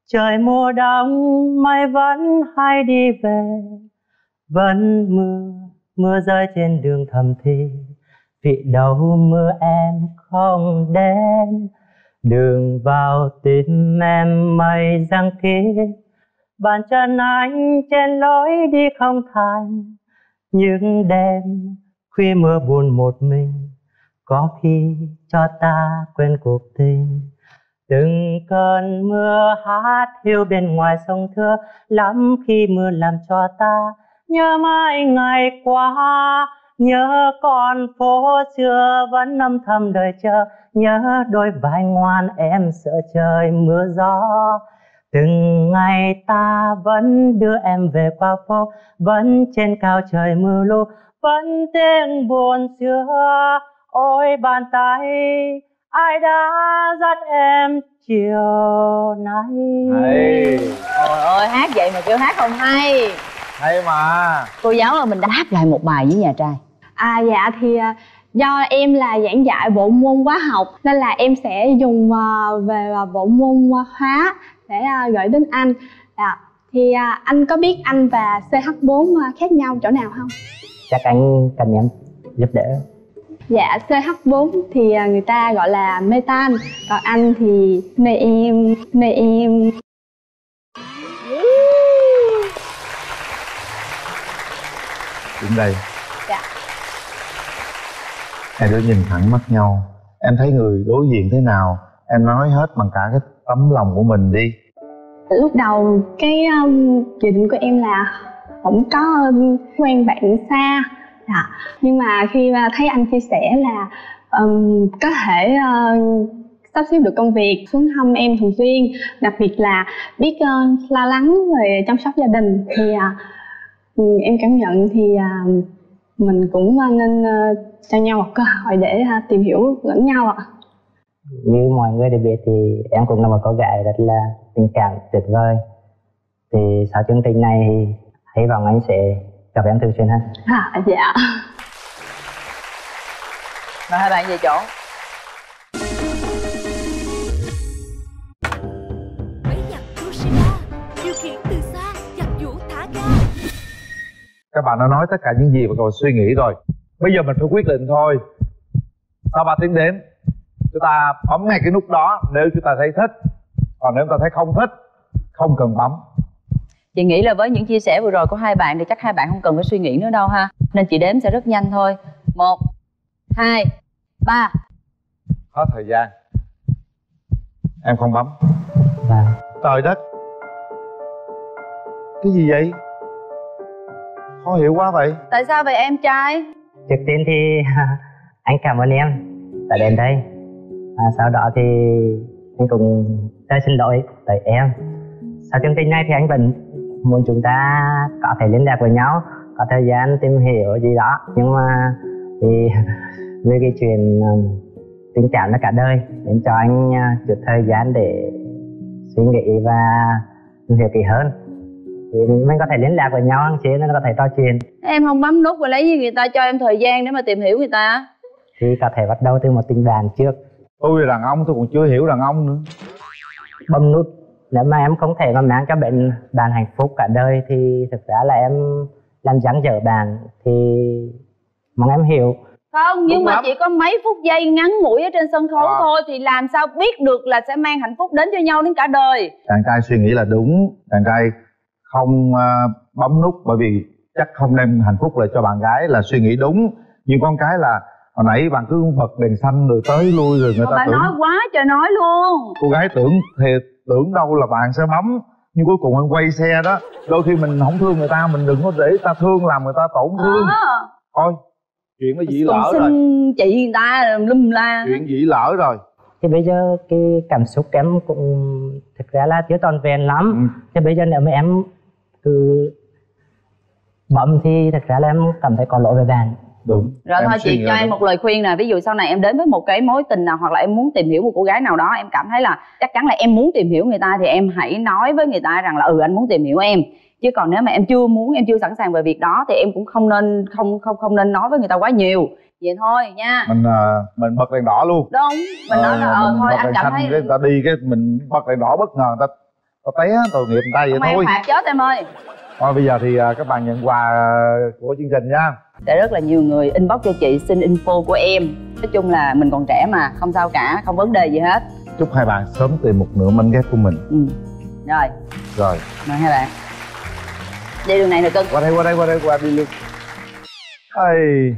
S8: Trời mùa đông mây vẫn hay đi về, vẫn mưa rơi trên đường thầm thì, vì đâu mưa em không đến. Đường vào tim em mây giăng kín, bàn chân anh trên lối đi không thành. Những đêm khuya mưa buồn một mình, có khi cho ta quên cuộc tình. Từng cơn mưa hát hiu bên ngoài sông Thưa, lắm khi mưa làm cho ta nhớ mãi ngày qua. Nhớ con phố xưa vẫn âm thầm đợi chờ, nhớ đôi vai ngoan em sợ trời mưa gió. Từng ngày ta vẫn đưa em về qua phố, vẫn trên cao trời mưa lu, vẫn tiếng buồn xưa. Ôi bàn tay ai đã dắt em chiều nay.
S9: Trời ơi, hát vậy mà kêu hát không hay.
S2: Hay mà.
S9: Cô giáo ơi, mình đáp lại một bài với nhà trai.
S10: Dạ thì do em là giảng dạy bộ môn hóa học nên là em sẽ dùng về bộ môn hóa để gửi đến anh. Thì anh có biết anh và CH4 khác nhau chỗ nào không?
S8: Chắc anh cần em giúp đỡ.
S10: Dạ, CH4 thì người ta gọi là metan, còn anh thì neem.
S2: Đứng đây.
S10: Dạ.
S2: Hai đứa nhìn thẳng mắt nhau. Em thấy người đối diện thế nào, em nói hết bằng cả cái tấm lòng của mình đi.
S10: Lúc đầu cái dự định của em là không có quen bạn xa. Nhưng mà khi mà thấy anh chia sẻ là có thể sắp xếp được công việc xuống thăm em thường xuyên, đặc biệt là biết lo lắng về chăm sóc gia đình, thì em cảm nhận thì mình cũng nên cho nhau một cơ hội để tìm hiểu lẫn nhau ạ.
S8: Như mọi người đều biết thì em cũng là một cô gái rất là tình cảm tuyệt vời. Thì sau chương trình này thì hy vọng anh sẽ gặp em thường xuyên hơn.
S10: Dạ.
S9: Mời hai bạn về chỗ.
S2: Các bạn đã nói tất cả những gì mà các bạn suy nghĩ rồi. Bây giờ mình phải quyết định thôi. Sau 3 tiếng đếm, chúng ta bấm ngay cái nút đó nếu chúng ta thấy thích. Còn nếu chúng ta thấy không thích, không cần bấm.
S9: Chị nghĩ là với những chia sẻ vừa rồi của hai bạn thì chắc hai bạn không cần phải suy nghĩ nữa đâu ha. Nên chị đếm sẽ rất nhanh thôi. 1, 2, 3.
S2: Hết thời gian. Em không bấm. Trời đất, cái gì vậy? Khó hiểu quá vậy.
S9: Tại sao vậy em trai?
S8: Trước tiên thì anh cảm ơn em đã đến đây. Sau đó thì anh cũng rất xin lỗi tới em. Sau chương trình này thì anh vẫn muốn chúng ta có thể liên lạc với nhau, có thời gian tìm hiểu gì đó. Nhưng mà thì về cái chuyện tình cảm là cả đời, nên cho anh chút thời gian để suy nghĩ và tìm hiểu kỹ hơn. Thì mình có thể liên lạc với nhau, chứ nên có thể trò chuyện.
S9: Em không bấm nút và lấy với người ta cho em thời gian để mà tìm hiểu người ta.
S8: Thì có thể bắt đầu từ một tình bạn trước.
S2: Tôi là đàn ông, tôi còn chưa hiểu đàn ông nữa.
S8: Bấm nút, nếu mà em không thể mà mang cho bạn hạnh phúc cả đời thì thực ra là em làm dáng dở bạn, thì mong em hiểu.
S9: Không, nhưng mà chỉ có mấy phút giây ngắn ngủi ở trên sân khấu thôi thì làm sao biết được là sẽ mang hạnh phúc đến cho nhau đến cả đời.
S2: Đàn trai suy nghĩ là đúng, đàn trai không bấm nút bởi vì chắc không đem hạnh phúc lại cho bạn gái là suy nghĩ đúng. Nhưng con cái là hồi nãy bạn cứ bật đèn xanh rồi tới lui rồi người ta tưởng.
S9: Bạn nói quá trời nói luôn.
S2: Cô gái tưởng thiệt, tưởng đâu là bạn sẽ bấm. Nhưng cuối cùng em quay xe đó. Đôi khi mình không thương người ta, mình đừng có để người ta thương làm người ta tổn thương. Thôi, chuyện nó dĩ lỡ rồi.
S9: Chị người ta lum la.
S2: Chuyện dĩ lỡ rồi.
S8: Thì bây giờ cái cảm xúc em cũng thực ra là chưa tròn vẹn lắm. Thì bây giờ nếu mà em cứ bấm thì thật ra là em cảm thấy có lỗi với bạn.
S2: Đúng.
S9: Rồi thôi chị cho em một lời khuyên nè. Ví dụ sau này em đến với một cái mối tình nào, hoặc là em muốn tìm hiểu một cô gái nào đó, em cảm thấy là chắc chắn là em muốn tìm hiểu người ta, thì em hãy nói với người ta rằng là anh muốn tìm hiểu em. Chứ còn nếu mà em chưa muốn, em chưa sẵn sàng về việc đó thì em cũng không nên nói với người ta quá nhiều. Vậy thôi nha.
S2: Mình bật đèn đỏ luôn.
S9: Đúng. Mình nói là thôi anh cảm thấy
S2: người ta đi cái mình bật đèn đỏ bất ngờ người ta có té tội nghiệp người ta vậy
S9: Không ai
S2: thôi.
S9: phạt chết em ơi.
S2: Thôi bây giờ thì các bạn nhận quà của chương trình nha.
S9: Để rất là nhiều người inbox cho chị xin info của em. Nói chung là mình còn trẻ mà, không sao cả, không vấn đề gì hết.
S2: Chúc hai bạn sớm tìm một nửa mảnh ghép của mình.
S9: Rồi,
S2: Rồi
S9: mời hai bạn đi đường này nè cưng.
S2: qua đây qua đi luôn. Ây,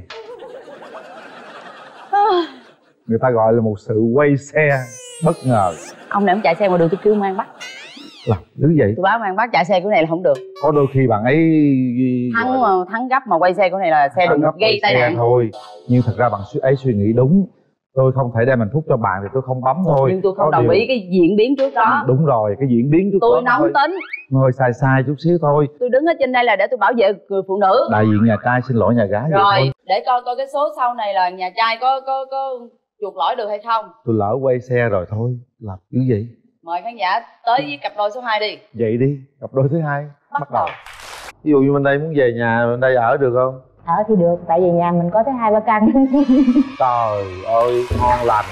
S2: người ta gọi là một sự quay xe bất ngờ.
S9: Ông này ông chạy xe ngoài đường tôi kêu mang bắt.
S2: Là như vậy.
S9: Tôi báo mang bắt chạy xe của này là không được.
S2: Có đôi khi bạn ấy
S9: Thắng gấp mà quay xe của này là xe đừng gây tai nạn
S2: thôi. Nhưng thật ra bạn ấy suy nghĩ đúng. Tôi không thể đem hạnh phúc cho bạn thì tôi không bấm thôi.
S9: Nhưng tôi không đồng ý cái diễn biến trước đó.
S2: Đúng rồi, cái diễn biến trước đó
S9: tôi nóng tính.
S2: Hơi sai chút xíu thôi.
S9: Tôi đứng ở trên đây là để tôi bảo vệ người phụ nữ.
S2: Đại diện nhà trai xin lỗi nhà gái.
S9: Rồi để coi cái số sau này là nhà trai có chuộc lỗi được hay không.
S2: Tôi lỡ quay xe rồi thôi. Làm cái gì?
S9: Mời khán giả tới với cặp đôi số 2 đi.
S2: Vậy đi, cặp đôi thứ hai
S9: Bắt đầu.
S2: Ví dụ như bên đây muốn về nhà, bên đây ở được không?
S4: Ở thì được, tại vì nhà mình có tới 2-3 căn.
S2: Trời ơi, ngon lành.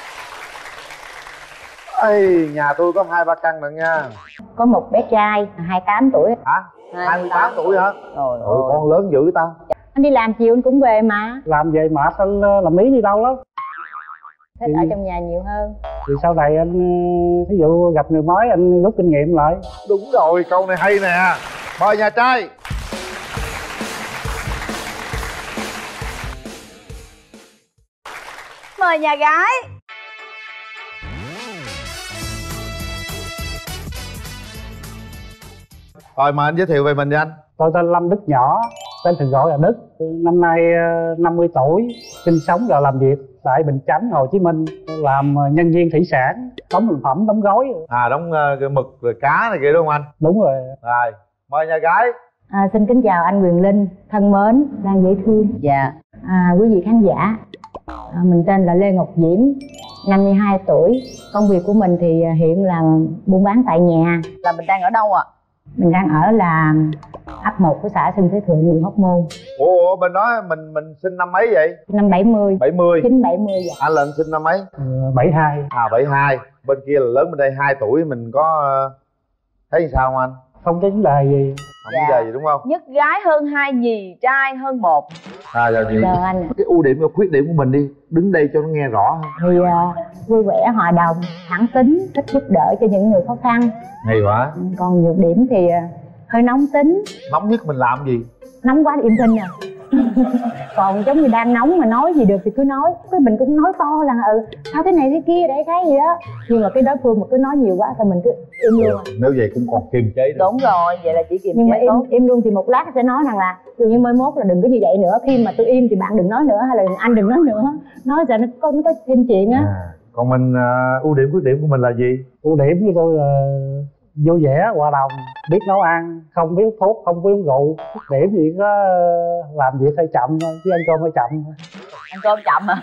S2: Ê, nhà tôi có 2-3 căn nữa nha.
S4: Có một bé trai 28 tuổi.
S2: Hả? 28 tuổi hả?
S9: Trời ơi,
S2: con lớn dữ ta.
S4: Anh đi làm chiều anh cũng về mà.
S13: Làm về mệt anh làm ý đi đâu lắm.
S4: Thích ở trong nhà nhiều hơn.
S13: Thì sau này anh ví dụ gặp người mới anh rút kinh nghiệm lại.
S2: Đúng rồi, câu này hay nè. Mời nhà trai.
S9: mời nhà gái.
S2: Rồi mời anh giới thiệu về mình đi anh.
S13: Tôi tên Lâm Đức Nhỏ, tên thường gọi là Đức. Năm nay 50 tuổi, sinh sống và làm việc tại Bình Chánh, Hồ Chí Minh. Làm nhân viên thủy sản, đóng thực phẩm, đóng gói.
S2: À, đóng cái mực rồi cá này kia đúng không anh?
S13: Đúng rồi.
S2: Rồi, mời nhà gái.
S4: Xin kính chào anh Quyền Linh, thân mến, đang dễ thương.
S9: Dạ.
S4: Quý vị khán giả, mình tên là Lê Ngọc Diễm, 52 tuổi. Công việc của mình thì hiện là buôn bán tại nhà.
S9: Là mình đang ở đâu ạ?
S4: Mình đang ở là ấp 1 của xã Xuân Thế Thượng, huyện Hóc Môn.
S2: Ủa mình nói mình sinh năm mấy vậy?
S4: Năm 70.
S2: 70.
S4: 970 vậy.
S2: Anh là anh sinh năm mấy?
S13: 72.
S2: À 72. Bên kia là lớn bên đây 2 tuổi, mình có thấy sao không anh?
S13: Không có vấn đề gì.
S2: Không vấn đề gì đúng không?
S9: Nhất gái hơn 2, nhì trai hơn 1.
S2: Giờ gì?
S4: Anh.
S2: Cái ưu điểm và khuyết điểm của mình đi, đứng đây cho nó nghe rõ hơn.
S4: Thì vui vẻ, hòa đồng, thẳng tính, thích giúp đỡ cho những người khó khăn.
S2: Hay quá.
S4: Còn nhược điểm thì hơi nóng tính.
S2: Nóng nhất mình làm gì?
S4: Nóng quá thì im thinh à. Còn giống như đang nóng mà nói gì được thì cứ nói. Cái mình cũng nói to là sao thế này thế kia để cái gì đó. Nhưng mà cái đối phương mà cứ nói nhiều quá thì mình cứ im luôn à.
S2: Nếu vậy cũng còn kiềm chế được.
S9: Đúng rồi, vậy là chỉ kiềm
S4: nhưng
S9: chế.
S4: Nhưng mà
S9: tốt.
S4: im luôn thì một lát sẽ nói rằng là dường như mới mốt là đừng có như vậy nữa. Khi mà tôi im thì bạn đừng nói nữa, hay là anh đừng nói nữa. Nói ra nó có thêm chuyện á.
S2: Còn mình ưu điểm khuyết điểm của mình là gì?
S13: Ưu điểm của tôi là vui vẻ, hòa đồng, biết nấu ăn, không biết thuốc, không biết uống rượu. Khuyết điểm gì có làm việc hơi chậm thôi, chứ ăn cơm hơi chậm thôi.
S9: Ăn cơm chậm à?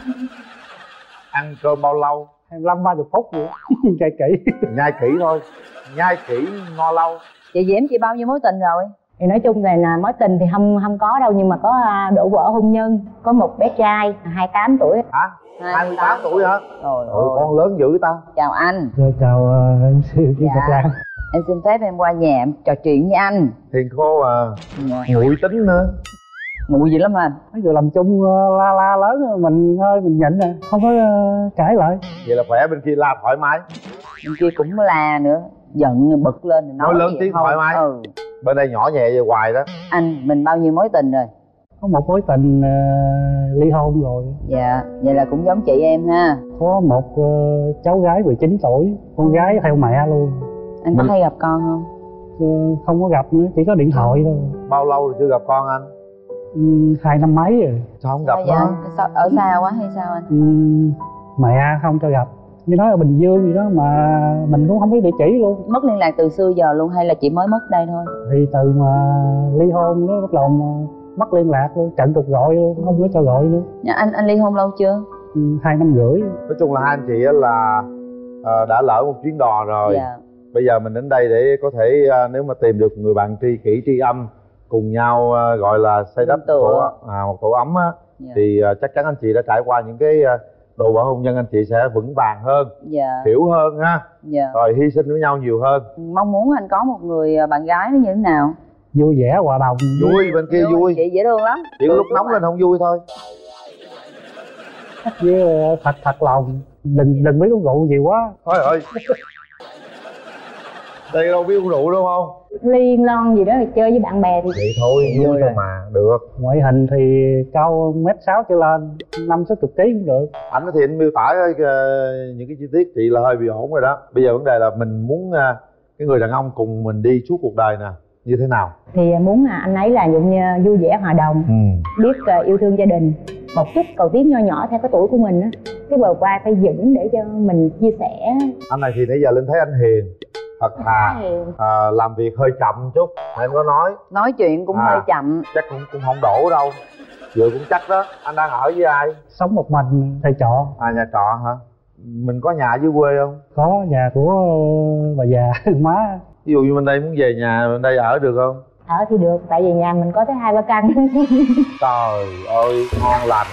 S2: Ăn cơm bao lâu?
S13: 25-30 phút vậy. Nhai kỹ.
S2: Nhai kỹ thôi. Nhai kỹ ngon lâu.
S9: Chị Diễm, chị bao nhiêu mối tình rồi?
S4: Thì nói chung là mối tình thì không có đâu, nhưng mà có đổ vỡ hôn nhân. Có một bé trai 28 tuổi.
S2: Hả? 28 tuổi hả?
S9: Trời ơi,
S2: con lớn dữ ta.
S9: Chào anh.
S13: Rồi chào MC Kim Ngọc Lan.
S9: Em xin phép em qua nhà em trò chuyện với anh.
S2: Hiền khô à. Nguội tính nữa.
S9: Nguội gì lắm anh.
S13: Mấy người làm chung la lớn mình hơi mình nhịn nè, không có cãi lại.
S2: Vậy là khỏe, bên kia la thoải mái.
S9: Bên kia cũng la nữa, giận bực lên thì nói
S2: lớn tiếng thoải mái. Bên đây nhỏ nhẹ vậy hoài đó.
S9: Anh, mình bao nhiêu mối tình rồi?
S13: Có một mối tình ly hôn rồi.
S9: Dạ, vậy là cũng giống chị em ha.
S13: Có một cháu gái 19 tuổi, con gái theo mẹ luôn.
S9: Anh có hay gặp con không?
S13: Không có gặp nữa, chỉ có điện thoại thôi.
S2: Bao lâu rồi chưa gặp con anh?
S13: 2 năm mấy rồi.
S2: Sao không gặp
S9: nó? Sao, ở xa quá hay sao anh?
S13: Mẹ không cho gặp. Như nói ở Bình Dương gì đó mà mình cũng không biết địa chỉ luôn.
S9: Mất liên lạc từ xưa giờ luôn hay là chỉ mới mất đây thôi?
S13: Thì từ mà ly hôn nó bắt đầu mất liên lạc luôn, chặn cuộc gọi luôn, không có cho gọi luôn.
S9: Anh ly hôn lâu chưa?
S13: 2 năm rưỡi.
S2: Nói chung là hai anh chị là đã lỡ một chuyến đò rồi.
S9: Dạ.
S2: Bây giờ mình đến đây để có thể nếu mà tìm được người bạn tri kỷ tri âm cùng nhau gọi là xây đắp một tổ ấm á, thì chắc chắn anh chị đã trải qua những cái độ vợ hôn nhân anh chị sẽ vững vàng hơn,
S9: Dạ.
S2: hiểu hơn ha.
S9: Dạ.
S2: Rồi hy sinh với nhau nhiều hơn.
S9: Mong muốn anh có một người bạn gái nó như thế nào?
S13: Vui vẻ, hòa đồng.
S2: Vui, bên kia vui.
S9: Chị dễ thương lắm.
S2: Chỉ lúc nóng lên không vui thôi.
S13: Với thật lòng, đừng biết uống rượu gì quá.
S2: Thôi ơi, đây đâu biết uống rượu đúng không?
S4: Liên lon gì đó thì chơi với bạn bè thì
S2: Vậy thôi, vui thôi mà, được.
S13: Ngoại hình thì cao 1m6 trở lên, 50-60 kg cũng được.
S2: Anh thì anh miêu tả những cái chi tiết chị là hơi bị ổn rồi đó. Bây giờ vấn đề là mình muốn cái người đàn ông cùng mình đi suốt cuộc đời nè, như thế nào?
S4: thì muốn là anh ấy là ví dụ như vui vẻ hòa đồng, biết yêu thương gia đình, một chút cầu tiến nho nhỏ theo cái tuổi của mình á, cái bờ vai phải vững để cho mình chia sẻ.
S2: Anh này thì nãy giờ Linh thấy anh hiền, thật thà, làm việc hơi chậm chút, em có nói
S9: chuyện cũng hơi chậm,
S2: chắc cũng không đổ đâu, vừa cũng chắc đó. Anh đang ở với ai?
S13: Sống một mình, thuê trọ.
S2: Nhà trọ hả? Mình có nhà dưới quê không?
S13: Có, nhà của bà già má.
S2: Ví dụ như bên đây muốn về nhà bên đây ở được không?
S4: Ở thì được, tại vì nhà mình có tới 2-3 căn.
S2: Trời ơi, ngon lành.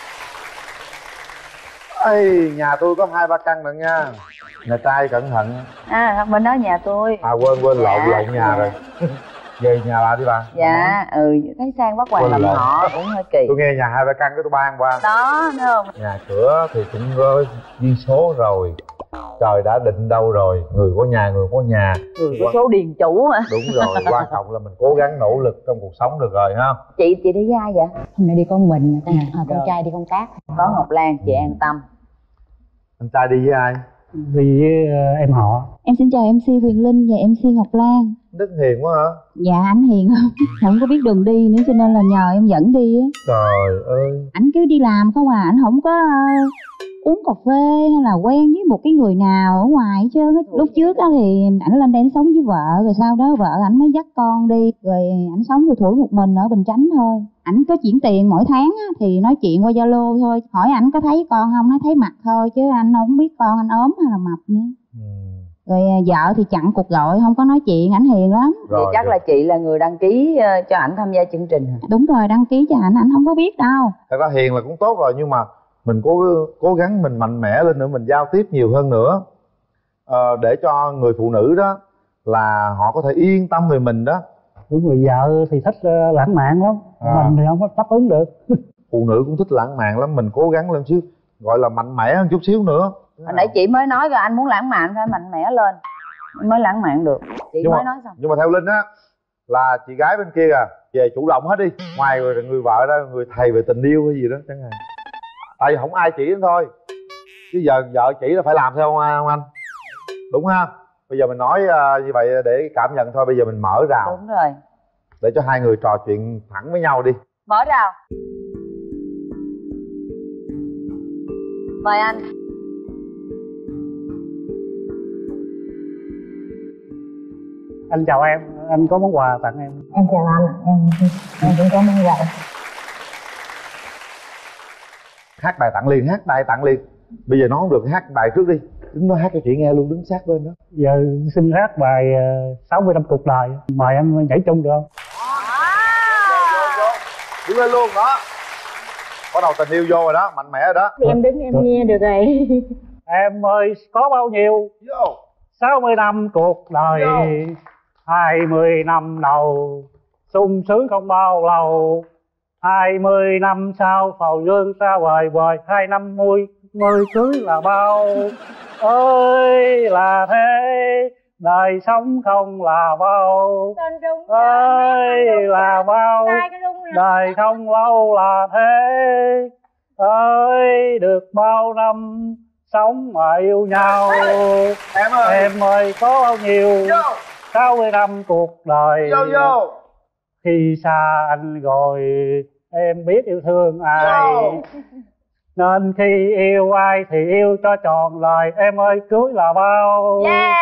S2: Ê, nhà tôi có 2-3 căn nữa nha. Nhà trai cẩn thận.
S9: Bên đó nhà tôi.
S2: Quên lộn nhà rồi. Về nhà bà đi bà.
S9: Dạ, thấy sang bắt quà làm họ cũng hơi kỳ.
S2: Tôi nghe nhà 2-3 căn cái tôi ban qua.
S9: Đó, thấy không?
S2: Nhà cửa thì cũng có duyên số rồi. Trời đã định đâu rồi, người có nhà người có nhà.
S9: Người có số điền chủ hả?
S2: Đúng rồi, quan trọng là mình cố gắng nỗ lực trong cuộc sống được rồi ha.
S9: Chị đi với ai vậy?
S4: Hôm nay đi con mình, con trai đi công tác.
S9: Có Ngọc Lan, chị an tâm.
S2: Anh trai đi với ai?
S13: Đi với em họ.
S11: Em xin chào MC Huyền Linh và MC Ngọc Lan.
S2: Đức hiền quá hả?
S11: Dạ anh hiền không? Không có biết đường đi nữa cho nên là nhờ em dẫn đi á.
S2: Trời ơi.
S11: Ảnh cứ đi làm không à, ảnh không có uống cà phê hay là quen với một cái người nào ở ngoài hết trơn á. Lúc trước á thì ảnh lên đây ảnh sống với vợ, rồi sau đó vợ ảnh mới dắt con đi, rồi ảnh sống tuổi một mình ở Bình Chánh thôi. Ảnh có chuyển tiền mỗi tháng á, thì nói chuyện qua Zalo thôi, hỏi ảnh có thấy con không, nói thấy mặt thôi chứ anh không biết con anh ốm hay là mập nữa. Rồi vợ thì chặn cuộc gọi, không có nói chuyện, ảnh hiền lắm.
S9: Vậy chắc là chị là người đăng ký cho ảnh tham gia chương trình hả?
S11: Đúng rồi, đăng ký cho ảnh không có biết đâu.
S2: Thật ra hiền là cũng tốt rồi, nhưng mà mình cố gắng mình mạnh mẽ lên nữa, mình giao tiếp nhiều hơn nữa, để cho người phụ nữ đó là họ có thể yên tâm về mình đó.
S13: Đúng rồi, vợ thì thích lãng mạn lắm, mình thì không có đáp ứng được.
S2: Phụ nữ cũng thích lãng mạn lắm, mình cố gắng lên xíu, gọi là mạnh mẽ hơn chút xíu nữa.
S9: Hồi nãy chị mới nói rồi, anh muốn lãng mạn phải mạnh mẽ lên mới lãng mạn được. Chị mới nói xong.
S2: Nhưng mà theo Linh á, là chị gái bên kia về chủ động hết đi. Ngoài người vợ ra, người thầy về tình yêu hay gì đó chẳng hạn. Tại vì không ai chỉ đến thôi, chứ giờ vợ chỉ là phải làm theo không anh? Đúng ha? Bây giờ mình nói như vậy để cảm nhận thôi, bây giờ mình mở rào.
S9: Đúng rồi.
S2: Để cho hai người trò chuyện thẳng với nhau đi.
S9: Mở rào. Mời anh.
S13: Anh chào em, anh có món quà tặng em.
S4: Em chào anh, em cũng có món quà.
S2: Hát bài tặng liền, hát bài tặng liền. Bây giờ nó không được, hát bài trước đi. Đứng nó hát cho chị nghe luôn, đứng sát bên đó.
S13: Giờ xin hát bài 60 năm cuộc đời. Mời em nhảy chung được không?
S2: Đứng lên luôn đó. Bắt đầu tình yêu vô rồi đó, mạnh mẽ rồi đó.
S4: Thì em đứng em nghe được rồi.
S13: Em ơi có bao nhiêu 60 năm cuộc đời, 20 năm đầu sung sướng không bao lâu, 20 năm sau phào dương xa vời vời, 2 năm mươi cưới là bao. Ơi là thế, đời sống không là bao. Ơi là bao, đời không lâu là thế. Ơi được bao năm sống mà yêu nhau. Em ơi có bao nhiêu 60 năm cuộc đời. Khi xa anh rồi em biết yêu thương ai. Nên khi yêu ai thì yêu cho tròn lời. Em ơi cưới là bao.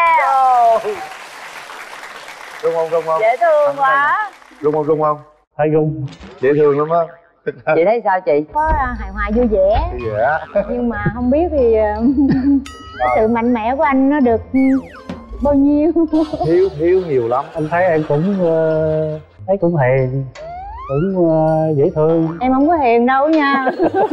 S2: Rung không?
S9: Dễ thương quá.
S2: Rung không?
S13: Thấy rung.
S2: Dễ thương lắm á.
S9: Chị thấy sao chị?
S4: Có hài hòa vui vẻ. Nhưng mà không biết thì cái sự mạnh mẽ của anh nó được bao nhiêu.
S2: Thiếu nhiều lắm.
S13: Anh thấy em cũng hiền. cũng dễ thương.
S4: Em không có hiền đâu nha.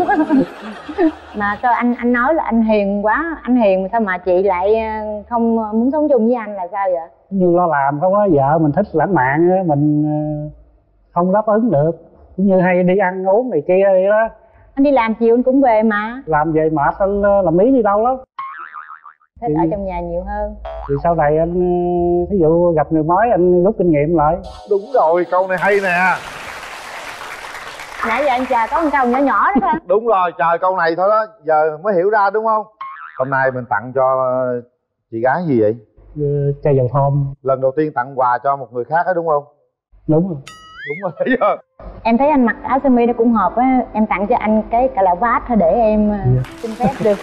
S4: Mà sao anh nói là anh hiền quá, anh hiền sao mà chị lại không muốn sống chung với anh là sao vậy?
S13: Như lo làm không á, vợ mình thích lãng mạn á, mình không đáp ứng được. Cũng như hay đi ăn uống này kia vậy đó.
S4: Anh đi làm chiều anh cũng về mà.
S13: Làm về mệt anh làm miếng đi đâu lắm.
S4: Thích ở trong nhà nhiều hơn.
S13: Thì sau này anh ví dụ gặp người mới anh rút kinh nghiệm lại.
S2: Đúng rồi, câu này hay nè.
S4: Nãy giờ anh chờ có một câu nhỏ nhỏ đó hả?
S2: Đúng rồi, chờ câu này thôi đó, giờ mới hiểu ra đúng không? Hôm nay mình tặng cho chị gái gì vậy?
S13: Chai dầu thơm.
S2: Lần đầu tiên tặng quà cho một người khác đó đúng không?
S13: Đúng rồi.
S2: Đúng rồi, thấy chưa?
S4: Em thấy anh mặc áo sơ mi nó cũng hợp á, em tặng cho anh cái cà la vát thôi để em xin phép được.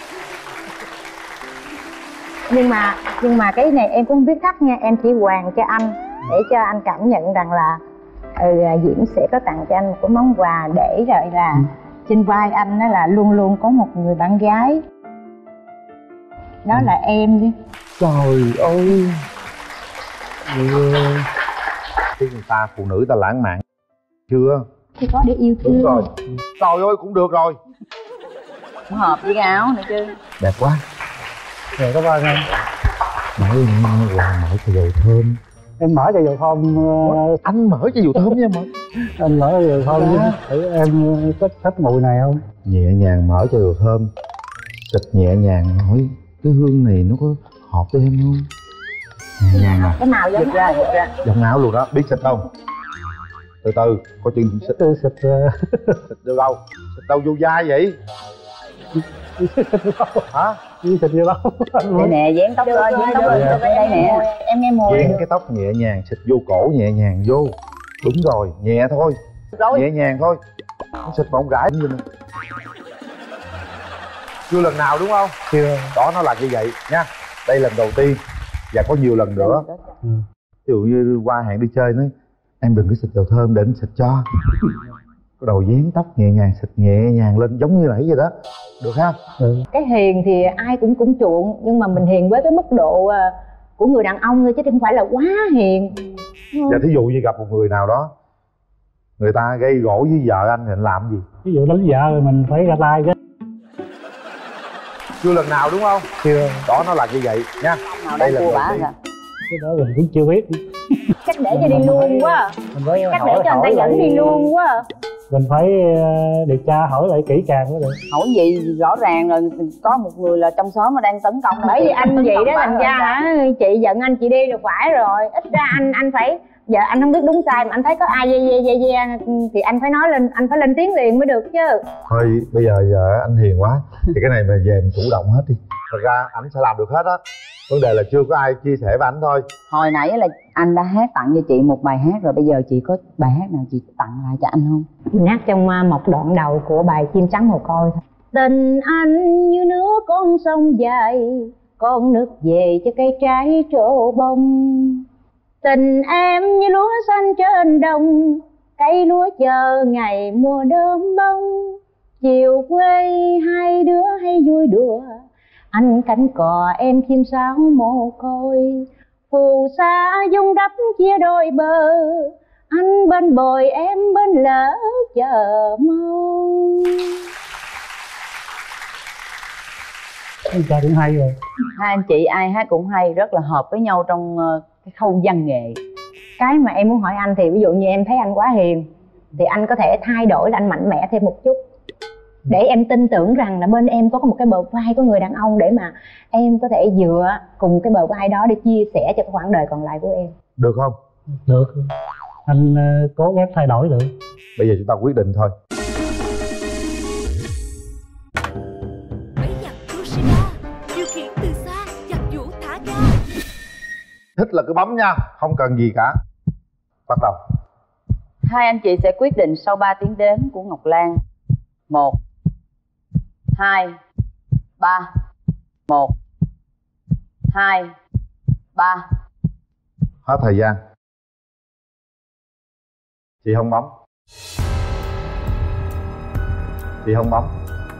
S4: Nhưng mà cái này em cũng không biết thắt nha, em chỉ hoàn cho anh để cho anh cảm nhận rằng là Diễm sẽ có tặng cho anh một cái món quà để rồi là trên vai anh đó là luôn luôn có một người bạn gái. Đó là em đi.
S2: Trời ơi. Khi người ta phụ nữ ta lãng mạn chưa?
S4: Thì có để yêu thương.
S2: Đúng rồi. Trời ơi cũng được rồi.
S9: Cũng hợp với cái áo này chứ.
S2: Đẹp quá.
S13: Rồi cảm ơn em.
S2: Mở quà mở cho dầu thơm.
S13: Em mở cho dầu thơm.
S2: Anh mở cho dầu thơm nha mà.
S13: Anh mở cho dầu thơm nha. Thử em thích mùi này không?
S2: Nhẹ nhàng mở cho dầu thơm. Xịt nhẹ nhàng hỏi cái hương này nó có hợp với em không? Nhẹ nhàng à.
S4: Cái màu giống ra.
S2: Giống áo luôn đó, biết xịt không? Từ từ, có chuyện xịt.
S13: Xịt
S2: được đâu? Xịt đâu vô vai vậy? Hả?
S13: Xịt vô đâu?
S9: Đây nè, dán tóc lên, dán tóc lên đây nè.
S4: Em nghe mùi.
S2: Dán cái tóc nhẹ nhàng, xịt vô cổ nhẹ nhàng vô. Đúng rồi, nhẹ thôi. Nhẹ nhàng thôi. Không xịt mà không gãi như này. Chưa lần nào đúng không?
S13: Chưa.
S2: Đó nó là như vậy nha. Đây lần đầu tiên và có nhiều lần nữa. Ví dụ như qua hẹn đi chơi nói em đừng có xịt dầu thơm để anh xịt cho. Cái đầu dán tóc nhẹ nhàng, xịt nhẹ nhàng lên giống như nãy vậy đó. Được ha?
S4: Cái hiền thì ai cũng chuộng, nhưng mà mình hiền với cái mức độ của người đàn ông thôi chứ không phải là quá hiền.
S2: Và thí dụ như gặp một người nào đó người ta gây gổ với vợ anh thì anh làm gì?
S13: Ví dụ đánh vợ rồi mình phải ra tay chứ.
S2: Chưa lần nào đúng không?
S13: Chưa.
S2: Đó nó là như vậy nha. Đây là lần đầu tiên.
S13: Cái đó mình cũng chưa biết.
S4: Chắc để cho đi luôn quá. Chắc để cho người ta dẫn đi luôn quá.
S13: Mình phải điều tra hỏi lại kỹ càng mới được.
S9: Hỏi gì rõ ràng là có một người là trong xóm mà đang tấn công.
S4: Bởi vì anh vậy đó thành ra hả, chị giận anh chị đi là phải rồi. Ít ra anh phải, giờ anh không biết đúng sai mà anh thấy có ai dè thì anh phải nói lên, anh phải lên tiếng liền mới được chứ.
S2: Thôi bây giờ anh hiền quá thì cái này mà về mình chủ động hết đi. Thật ra ảnh sẽ làm được hết á. Vấn đề là chưa có ai chia sẻ với ảnh thôi.
S9: Hồi nãy là anh đã hát tặng cho chị một bài hát rồi, bây giờ chị có bài hát nào chị tặng lại cho anh không?
S4: Mình hát trong một đoạn đầu của bài Chim Trắng Mồ Côi thôi. Tình anh như nước con sông dài, con nước về cho cây trái trổ bông. Tình em như lúa xanh trên đồng, cây lúa chờ ngày mùa đơm bông. Chiều quê hai đứa hay vui đùa, anh cánh cò em chim sáo mồ côi. Phù sa dung đắp chia đôi bờ, anh bên bồi em bên lỡ chờ mong.
S13: Anh cha cũng hay rồi.
S9: Hai anh chị ai hát cũng hay, rất là hợp với nhau trong cái khâu văn nghệ.
S4: Cái mà em muốn hỏi anh thì ví dụ như em thấy anh quá hiền thì anh có thể thay đổi là anh mạnh mẽ thêm một chút để em tin tưởng rằng là bên em có một cái bờ vai của người đàn ông để mà em có thể dựa cùng cái bờ vai đó để chia sẻ cho cái quãng đời còn lại của em.
S2: Được không?
S13: Được. Anh cố gắng thay đổi được.
S2: Bây giờ chúng ta quyết định thôi. Thích là cứ bấm nha, không cần gì cả. Bắt đầu.
S9: Hai anh chị sẽ quyết định sau 3 tiếng đếm của Ngọc Lan. 1 2 3. 1 2 3.
S2: Hết thời gian. Chị không bấm. Chị không bấm.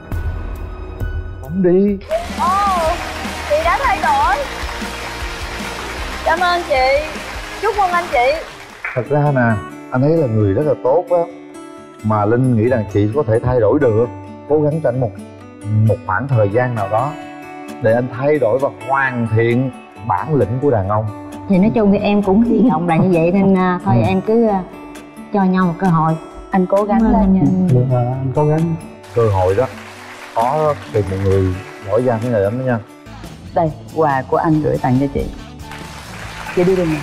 S2: Bấm đi.
S9: Chị đã thay đổi. Cảm ơn chị. Chúc mừng anh chị.
S2: Thật ra nè, Anh ấy là người rất là tốt á, mà Linh nghĩ rằng chị có thể thay đổi được. Cố gắng cho anh một khoảng thời gian nào đó để anh thay đổi và hoàn thiện bản lĩnh của đàn ông.
S4: Thì nói chung thì em cũng hy vọng là như vậy nên thôi em cứ cho nhau một cơ hội.
S9: Anh cố gắng lên nha.
S13: Anh cố gắng.
S2: Cơ hội đó có tìm một người giỏi giang thế này lắm đó nha.
S9: Đây, quà của anh gửi tặng cho chị. Chị đi đường này.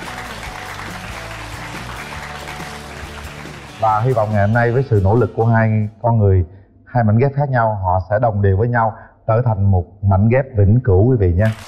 S2: Và hy vọng ngày hôm nay với sự nỗ lực của hai con người, hai mảnh ghép khác nhau, họ sẽ đồng đều với nhau trở thành một mảnh ghép vĩnh cửu quý vị nha.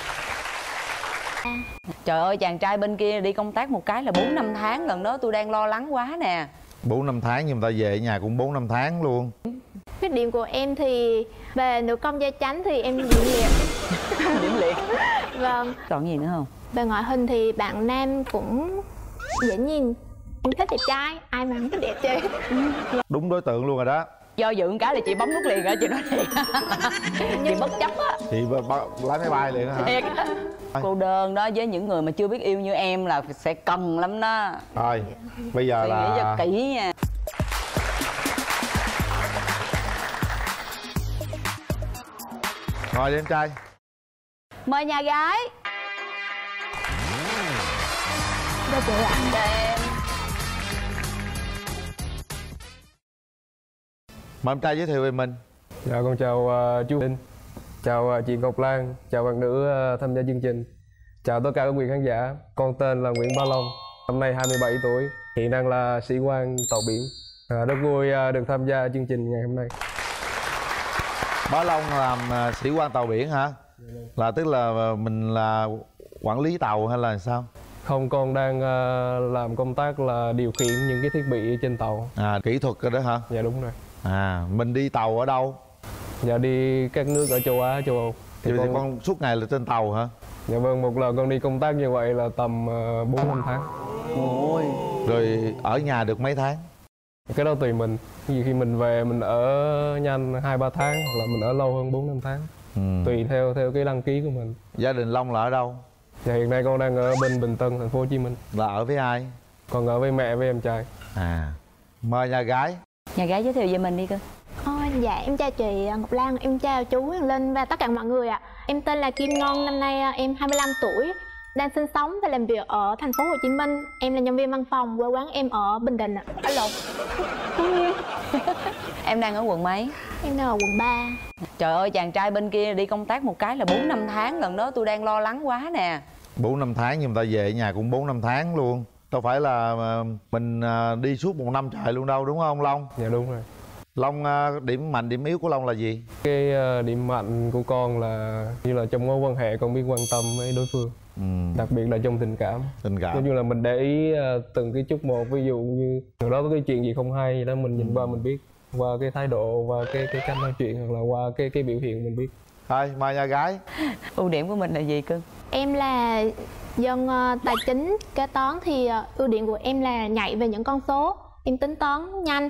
S9: Trời ơi, chàng trai bên kia đi công tác một cái là 4-5 tháng, lần đó tôi đang lo lắng quá nè.
S2: 4-5 tháng nhưng mà ta về ở nhà cũng 4-5 tháng luôn.
S14: Khuyết điểm của em thì về nữ công gia chánh thì em điểm liệt.
S9: Điểm liệt.
S14: Vâng.
S9: Còn gì nữa không?
S14: Về ngoại hình thì bạn nam cũng dễ nhìn. Em thích đẹp trai, ai mà không thích đẹp chứ.
S2: Đúng đối tượng luôn rồi đó.
S9: Do dự một cái là chị bấm nút liền hả chị nói thiệt? Chị bất chấp á.
S2: Chị lái máy bay liền hả?
S9: Thiệt. Cô đơn đó, với những người mà chưa biết yêu như em là sẽ cần lắm đó.
S2: Rồi, bây giờ
S9: suy
S2: là
S9: nghĩ cho kỹ nha.
S2: Rồi đi em trai.
S9: Mời nhà gái.
S14: Đâu chị ạ?
S9: Em.
S2: Mời em trai giới thiệu về mình.
S15: Dạ con chào chú Linh, chào chị Ngọc Lan, chào bạn nữ tham gia chương trình, chào tất cả các quý khán giả. Con tên là Nguyễn Bá Long, năm nay 27 tuổi, hiện đang là sĩ quan tàu biển. Rất vui được tham gia chương trình ngày hôm nay.
S2: Bá Long làm sĩ quan tàu biển hả? Là tức là mình là quản lý tàu hay là sao?
S15: Không, con đang làm công tác là điều khiển những cái thiết bị trên tàu.
S2: Kỹ thuật rồi đó hả?
S15: Dạ đúng rồi.
S2: Mình đi tàu ở đâu?
S15: Dạ đi các nước ở châu Á, châu Âu.
S2: Thì con suốt ngày là trên tàu hả?
S15: Dạ vâng, một lần con đi công tác như vậy là tầm 4-5 tháng.
S2: Ôi. Rồi ở nhà được mấy tháng?
S15: Cái đó tùy mình. Nhiều khi mình về mình ở nhanh 2-3 tháng hoặc là mình ở lâu hơn 4-5 tháng. Tùy theo cái đăng ký của mình.
S2: Gia đình Long là ở đâu?
S15: Dạ hiện nay con đang ở bên Bình Tân, thành phố Hồ Chí Minh.
S2: Là ở với ai?
S15: Con ở với mẹ với em trai.
S2: Mời nhà gái.
S9: Nhà gái giới thiệu về mình đi cơ.
S14: Dạ em chào chị Ngọc Lan, em chào chú Huyền Linh và tất cả mọi người ạ. Em tên là Kim Ngon, năm nay em 25 tuổi, đang sinh sống và làm việc ở thành phố Hồ Chí Minh. Em là nhân viên văn phòng, quê quán em ở Bình Định ạ.
S9: Em đang ở quận mấy?
S14: Em đang ở quận 3.
S9: Trời ơi, chàng trai bên kia đi công tác một cái là 4-5 tháng, lần đó tôi đang lo lắng quá nè.
S2: 4-5 tháng nhưng mà ta về ở nhà cũng 4-5 tháng luôn. Đâu phải là mình đi suốt 1 năm trời luôn đâu, đúng không Long?
S15: Dạ đúng rồi.
S2: Long, điểm mạnh điểm yếu của Long là gì?
S15: Cái điểm mạnh của con là như là trong mối quan hệ con biết quan tâm với đối phương. Đặc biệt là trong tình cảm. Nói chung là mình để ý từng cái chút một, ví dụ như từ đó có cái chuyện gì không hay gì đó mình nhìn qua mình biết, qua cái thái độ và cái cách nói chuyện hoặc là qua cái biểu hiện mình biết.
S2: Thôi mời nhà gái.
S9: Ưu điểm của mình là gì cưng?
S14: Em là dân tài chính, kế toán thì ưu điểm của em là nhạy về những con số, em tính toán nhanh.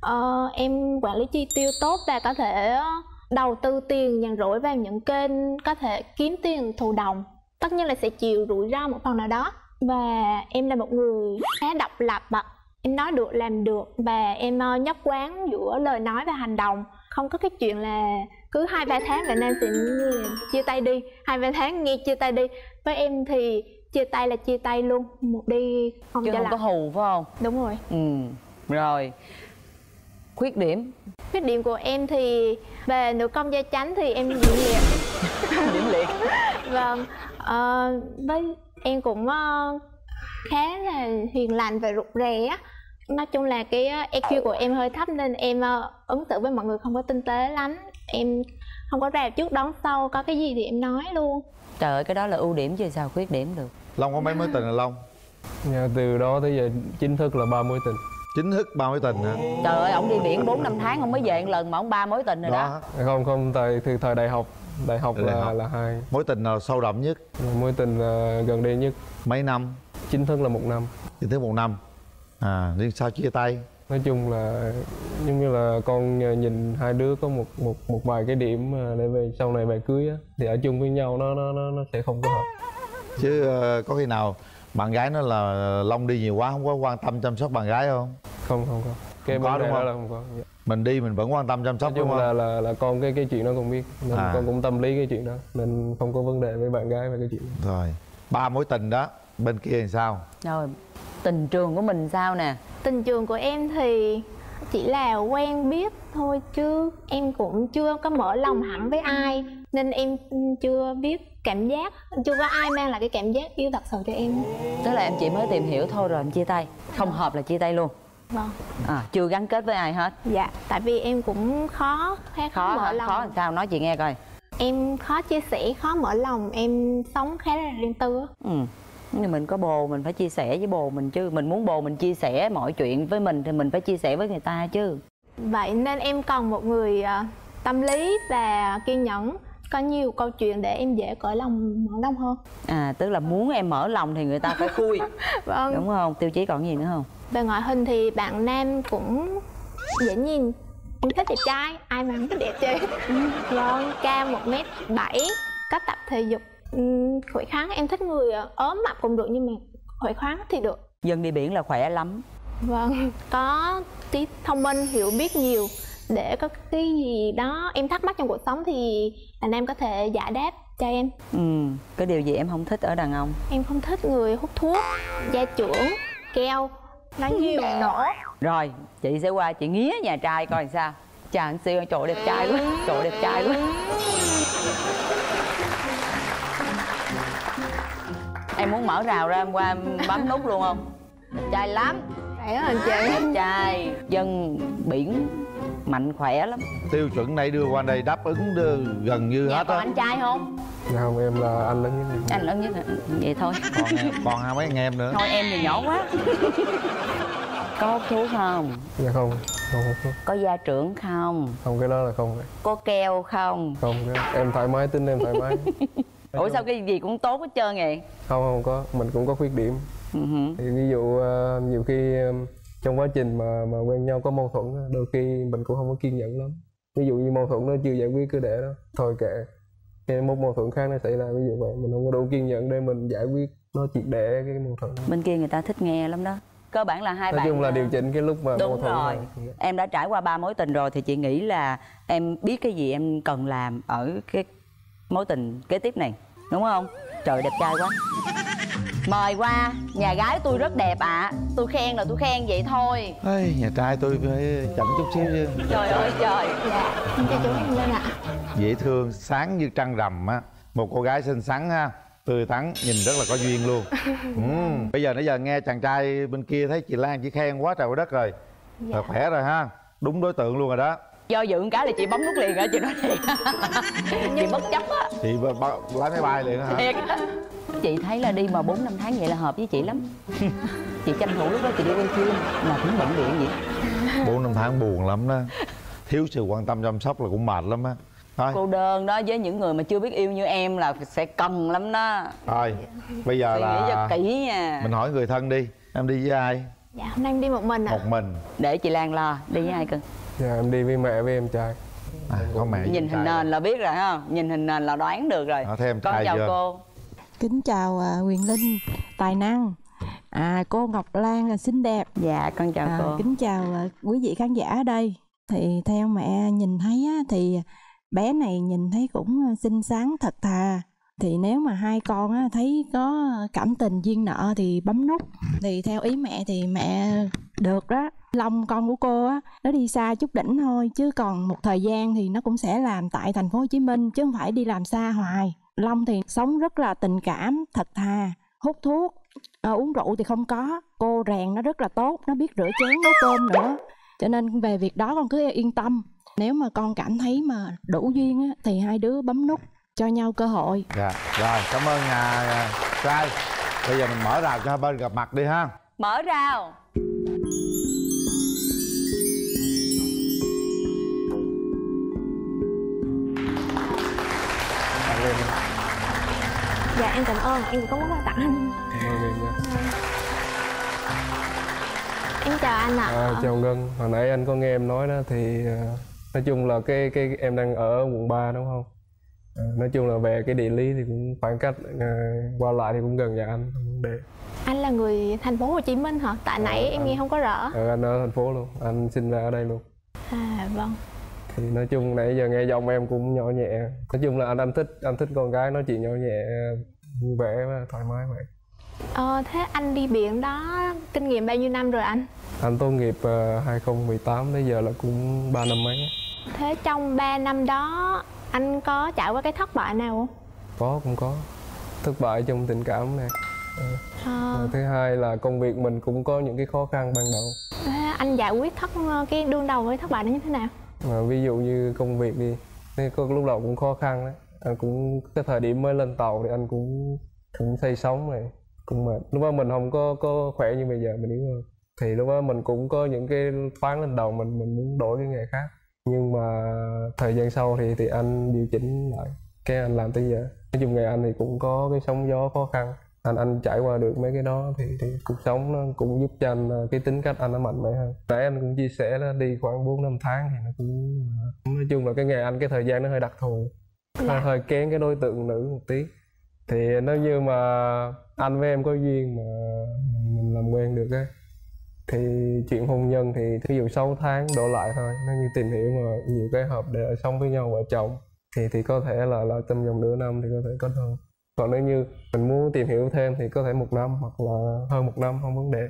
S14: Em quản lý chi tiêu tốt và có thể đầu tư tiền nhàn rỗi vào những kênh có thể kiếm tiền thụ động. Tất nhiên là sẽ chịu rủi ro một phần nào đó. Và em là một người khá độc lập ạ. Em nói được làm được và em nhất quán giữa lời nói và hành động. Không có cái chuyện là cứ 2-3 tháng là nam sẽ chia tay đi, 2-3 tháng nghe chia tay đi. Với em thì chia tay là chia tay luôn, một đi không
S9: chứ
S14: trở
S9: không
S14: lại.
S9: có hù phải không?
S14: Đúng rồi.
S9: Rồi. Khuyết điểm?
S14: Khuyết điểm của em thì về nữ công gia chánh thì em điểm liệt.
S9: Điểm liệt.
S14: Vâng. Với em cũng khá là hiền lành và rụt rè á. Nói chung là cái EQ của em hơi thấp nên em ứng xử với mọi người không có tinh tế lắm. Em không có rào trước đón sau, có cái gì thì em nói luôn.
S9: Trời ơi, cái đó là ưu điểm chứ sao khuyết điểm được.
S2: Long có mấy mối tình rồi Long?
S15: Dạ, từ đó tới giờ chính thức là 3 mối tình.
S2: Chính thức 3 mối tình hả?
S9: Trời ơi, ổng đi biển 4-5 tháng ông mới về một lần mà ổng 3 mối tình rồi đó.
S15: Không, thời đại học là 2.
S2: Mối tình nào sâu đậm nhất?
S15: Mối tình gần đây nhất.
S2: Mấy năm?
S15: Chính thức là 1 năm.
S2: Chính thức 1 năm. Nhưng sao chia tay?
S15: Nói chung là giống như là con nhìn hai đứa có một vài cái điểm để về sau này về cưới á, thì ở chung với nhau nó sẽ không có hợp.
S2: Chứ có khi nào Bạn gái nó là Long đi nhiều quá không có quan tâm chăm sóc bạn gái không?
S15: Không có. Cái
S2: Không có,
S15: vấn đề
S2: đúng
S15: đó
S2: không?
S15: là không có. Dạ.
S2: Mình đi mình vẫn quan tâm chăm sóc
S15: Nói chung
S2: đúng không?
S15: là con cái chuyện đó con biết nên con cũng tâm lý cái chuyện đó nên không có vấn đề với bạn gái về cái chuyện đó.
S2: Rồi 3 mối tình đó bên kia thì sao?
S9: Rồi tình trường của mình sao nè?
S14: Tình trường của em thì chỉ là quen biết thôi chứ em cũng chưa có mở lòng hẳn với ai, nên em chưa biết cảm giác, chưa có ai mang lại cái cảm giác yêu thật sự cho em.
S9: Tức là em chỉ mới tìm hiểu thôi rồi em chia tay, không hợp là chia tay luôn.
S14: Vâng.
S9: Chưa gắn kết với ai hết.
S14: Dạ, tại vì em cũng khó mở lòng.
S9: Khó làm sao nói chị nghe coi.
S14: Em khó chia sẻ, khó mở lòng, em sống khá là riêng tư á.
S9: Nhưng mình có bồ mình phải chia sẻ với bồ mình chứ. Mình muốn bồ mình chia sẻ mọi chuyện với mình thì mình phải chia sẻ với người ta chứ.
S14: Vậy nên em cần một người tâm lý và kiên nhẫn, có nhiều câu chuyện để em dễ cởi lòng mở lòng hơn.
S9: Tức là muốn em mở lòng thì người ta phải khui.
S14: Vâng.
S9: Đúng không? Tiêu chí còn gì nữa không?
S14: Về ngoại hình thì bạn nam cũng dễ nhìn, em thích đẹp trai, ai mà không thích đẹp chứ. Vâng, cao 1m7, có tập thể dục, khỏe khoắn. Em thích người ốm mập cũng được nhưng mà khỏe khoắn thì được.
S9: Dân đi biển là khỏe lắm.
S14: Vâng, có tí thông minh, hiểu biết nhiều, để có cái gì đó em thắc mắc trong cuộc sống thì anh em có thể giải đáp cho em.
S9: Cái điều gì em không thích ở đàn ông?
S14: Em không thích người hút thuốc, gia trưởng, keo, nói nhiều nổ.
S9: Rồi, chị sẽ qua chị nghía nhà trai coi sao. Chà, anh siêu chỗ đẹp trai quá, chỗ đẹp trai quá. Em muốn mở rào ra em qua em bấm nút luôn không? Đẹp trai lắm.
S14: Vậy đó anh chị.
S9: Đẹp trai, dân biển mạnh khỏe lắm.
S2: Tiêu chuẩn này đưa qua đây đáp ứng gần như hết á.
S9: Còn anh trai không?
S15: Không, em là anh lớn nhất em.
S9: Anh lớn nhất hả? Vậy thôi.
S2: Còn hai mấy anh em nữa.
S9: Thôi em thì nhỏ quá. Có hút thuốc không?
S15: Dạ không hút thuốc.
S9: Có gia trưởng không?
S15: Không, cái đó là không.
S9: Có keo không?
S15: Không, em thoải mái, tính em thoải mái.
S9: Ủa sao cái gì cũng tốt hết trơn vậy?
S15: Không có, mình cũng có khuyết điểm. Thì ví dụ nhiều khi trong quá trình mà quen nhau có mâu thuẫn, đôi khi mình cũng không có kiên nhẫn lắm. Ví dụ như mâu thuẫn nó chưa giải quyết cứ để đó, thôi kệ. Khi một mâu thuẫn khác nó xảy ra, ví dụ vậy, mình không có đủ kiên nhẫn để mình giải quyết nó triệt để cái mâu thuẫn.
S9: Bên kia người ta thích nghe lắm đó. Cơ bản là hai bạn.
S15: Nói chung là điều chỉnh cái lúc mà mâu thuẫn.
S9: Đúng rồi. Em đã trải qua 3 mối tình rồi thì chị nghĩ là em biết cái gì em cần làm ở cái mối tình kế tiếp này, đúng không? Trời, đẹp trai quá. Mời qua, nhà gái tôi rất đẹp ạ. Tôi khen là tôi khen vậy thôi.
S2: Ê, nhà trai tôi phải chậm chút xíu chứ.
S9: Trời ơi trời.
S14: Dạ, em chào chú em lên ạ.
S2: Dễ thương, sáng như trăng rằm á. Một cô gái xinh xắn ha, tươi tắn, nhìn rất là có duyên luôn. Bây giờ nghe chàng trai bên kia thấy chị Lan chỉ khen quá trời quá đất rồi. Rồi khỏe rồi ha, đúng đối tượng luôn rồi đó.
S9: Do dự cái là chị bấm nút liền hả chị nói thiệt. Chị bất chấp á.
S2: Chị lái máy bay liền hả?
S9: Thiệt. Chị thấy là đi mà 4-5 tháng vậy là hợp với chị lắm. Chị tranh thủ lúc đó chị đi quay phim là cũng bận điện vậy.
S2: 4-5 tháng buồn lắm đó. Thiếu sự quan tâm chăm sóc là cũng mệt lắm á. Thôi.
S9: Cô đơn đó, với những người mà chưa biết yêu như em là sẽ cần lắm đó.
S2: Rồi, bây giờ
S9: suy nghĩ cho kỹ nha.
S2: Mình hỏi người thân đi. Em đi với ai?
S14: Dạ, hôm nay em đi một mình ạ.
S2: Một mình.
S9: Để chị Lan lo, đi với ai cưng?
S15: Dạ, em đi với mẹ với em trai.
S2: Có mẹ.
S9: Nhìn hình nền là biết rồi ha. Nhìn hình nền là đoán được rồi.
S2: Thêm
S9: con chào
S2: chưa?
S9: cô.
S16: Kính chào Quyền Linh, tài năng. Cô Ngọc Lan là xinh đẹp.
S9: Dạ, con chào cô.
S16: Kính chào quý vị khán giả ở đây. Thì theo mẹ nhìn thấy á, thì bé này nhìn thấy cũng xinh xắn, thật thà. Thì nếu mà hai con á, thấy có cảm tình duyên nợ thì bấm nút. Thì theo ý mẹ thì mẹ được đó. Long con của cô á, nó đi xa chút đỉnh thôi. Chứ còn một thời gian thì nó cũng sẽ làm tại thành phố Hồ Chí Minh, chứ không phải đi làm xa hoài. Long thì sống rất là tình cảm, thật thà, hút thuốc, uống rượu thì không có. Cô rèn nó rất là tốt, nó biết rửa chén nấu cơm nữa. Cho nên về việc đó con cứ yên tâm. Nếu mà con cảm thấy mà đủ duyên á, thì hai đứa bấm nút cho nhau cơ hội.
S2: Dạ, rồi cảm ơn nhà trai. Bây giờ mình mở rào cho hai bên gặp mặt đi ha.
S9: Mở rào.
S14: Dạ em cảm ơn, em có món quà tặng anh.
S15: Cảm ơn em nha.
S14: Em chào anh ạ.
S15: Chào Ngân, hồi nãy anh có nghe em nói đó thì nói chung là cái em đang ở quận 3 đúng không? Nói chung là về cái địa lý thì cũng khoảng cách qua lại thì cũng gần nhà anh, không vấn đề.
S14: Anh là người thành phố Hồ Chí Minh hả? Tại nãy em nghe không có rõ.
S15: Anh ở thành phố luôn, anh sinh ra ở đây luôn.
S14: À vâng.
S15: Thì nói chung nãy giờ nghe giọng em cũng nhỏ nhẹ. Nói chung là anh thích con gái nói chuyện nhỏ nhẹ, vui vẻ và thoải mái vậy.
S14: Thế anh đi biển đó kinh nghiệm bao nhiêu năm rồi anh?
S15: Anh tốt nghiệp 2018 tới giờ là cũng 3 năm mấy.
S14: Thế trong 3 năm đó anh có trải qua cái thất bại nào không?
S15: Cũng có. Thất bại trong tình cảm này. Thứ hai là công việc mình cũng có những cái khó khăn ban đầu.
S14: Thế anh giải quyết cái đương đầu với thất bại đó như thế nào?
S15: Ví dụ như công việc đi, có lúc đầu cũng khó khăn đấy. Anh cũng cái thời điểm mới lên tàu thì anh cũng say sóng này, cũng mệt. Lúc đó mình không có khỏe như bây giờ, mình yếu hơn. Thì lúc đó mình cũng có những cái thoáng lên đầu mình muốn đổi cái nghề khác. Nhưng mà thời gian sau thì anh điều chỉnh lại, cái anh làm tới giờ. Nói chung nghề anh thì cũng có cái sóng gió khó khăn. Anh trải qua được mấy cái đó thì cuộc sống nó cũng giúp cho anh cái tính cách anh nó mạnh mẽ hơn. Nãy anh cũng chia sẻ là đi khoảng 4-5 tháng thì nó cũng nói chung là cái nghề anh cái thời gian nó hơi đặc thù, hơi kén cái đối tượng nữ một tí. Thì nếu như mà anh với em có duyên mà mình làm quen được á thì chuyện hôn nhân thì ví dụ 6 tháng đổ lại thôi. Nếu như tìm hiểu mà nhiều cái hợp để ở sống với nhau vợ chồng thì có thể là trong vòng nửa năm thì có thể kết hôn. Còn nếu như mình muốn tìm hiểu thêm thì có thể 1 năm hoặc là hơn 1 năm, không vấn đề.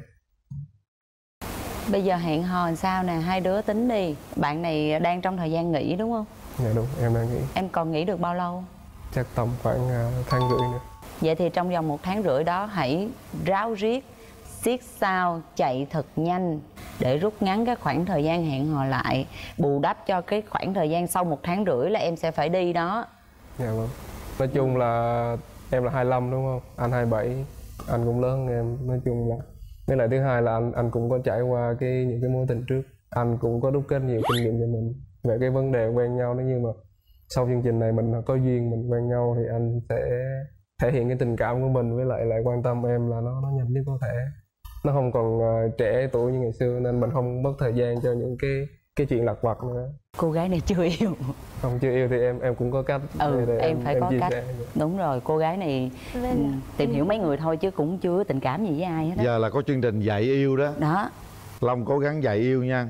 S9: Bây giờ hẹn hò làm sao nè, hai đứa tính đi. Bạn này đang trong thời gian nghỉ đúng không?
S15: Dạ đúng, em đang nghỉ.
S9: Em còn nghỉ được bao lâu?
S15: Chắc tầm khoảng 1,5 tháng nữa.
S9: Vậy thì trong vòng 1,5 tháng đó hãy ráo riết, siết sao, chạy thật nhanh để rút ngắn cái khoảng thời gian hẹn hò lại, bù đắp cho cái khoảng thời gian sau 1,5 tháng là em sẽ phải đi đó.
S15: Dạ vâng. Nói chung là em là 25 đúng không? Anh 27, anh cũng lớn hơn em. Nói chung là với lại thứ hai là anh cũng có trải qua những cái mối tình trước. Anh cũng có đúc kết nhiều kinh nghiệm cho mình về cái vấn đề quen nhau. Nếu như mà sau chương trình này mình có duyên mình quen nhau thì anh sẽ thể hiện cái tình cảm của mình với lại quan tâm em là nó nhanh nhất có thể. Nó không còn trẻ tuổi như ngày xưa nên mình không mất thời gian cho những cái chuyện lặt vặt nữa.
S9: Cô gái này chưa yêu.
S15: Không, chưa yêu thì em cũng có cách để
S9: em phải có cách.
S15: sẻ.
S9: Đúng rồi, cô gái này tìm hiểu mấy người thôi chứ cũng chưa tình cảm gì với ai hết đó.
S2: Giờ là có chương trình dạy yêu đó.
S9: Đó.
S2: Long cố gắng dạy yêu nha.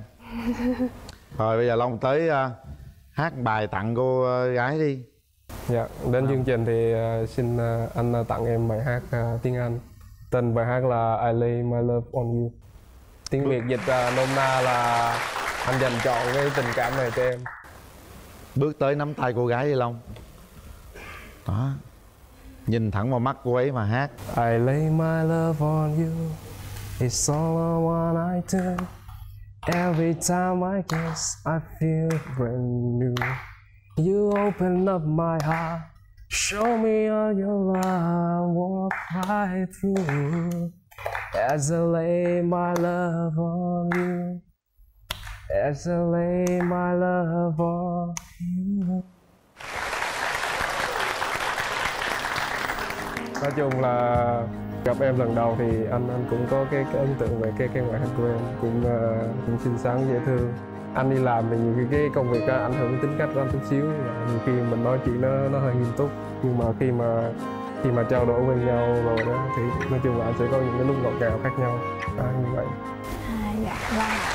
S2: Rồi bây giờ Long tới hát bài tặng cô gái đi.
S15: Dạ, đến chương trình thì xin anh tặng em bài hát tiếng Anh. Tên bài hát là I Lay My Love On You. Tiếng Việt dịch nôm na là anh dành trọn cái tình cảm này cho em.
S2: Bước tới nắm tay cô gái đi Long. Đó. Nhìn thẳng vào mắt cô ấy mà hát.
S15: I lay my love on you, it's all I want I do. Every time I kiss, I feel brand new. You open up my heart, show me all your love, walk right through. As I lay my love on you, as I lay my love on you. Nói chung là gặp em lần đầu thì anh cũng có cái ấn tượng về cái ngoại hình của em, cũng xinh xắn dễ thương. Anh đi làm thì nhiều cái công việc đó ảnh hưởng đến tính cách của anh chút xíu, nhiều khi mình nói chuyện nó hơi nghiêm túc, nhưng mà khi mà trao đổi với nhau rồi đó thì nói chung là anh sẽ có những cái lúc ngọt ngào khác nhau, như vậy.
S14: Dạ vâng.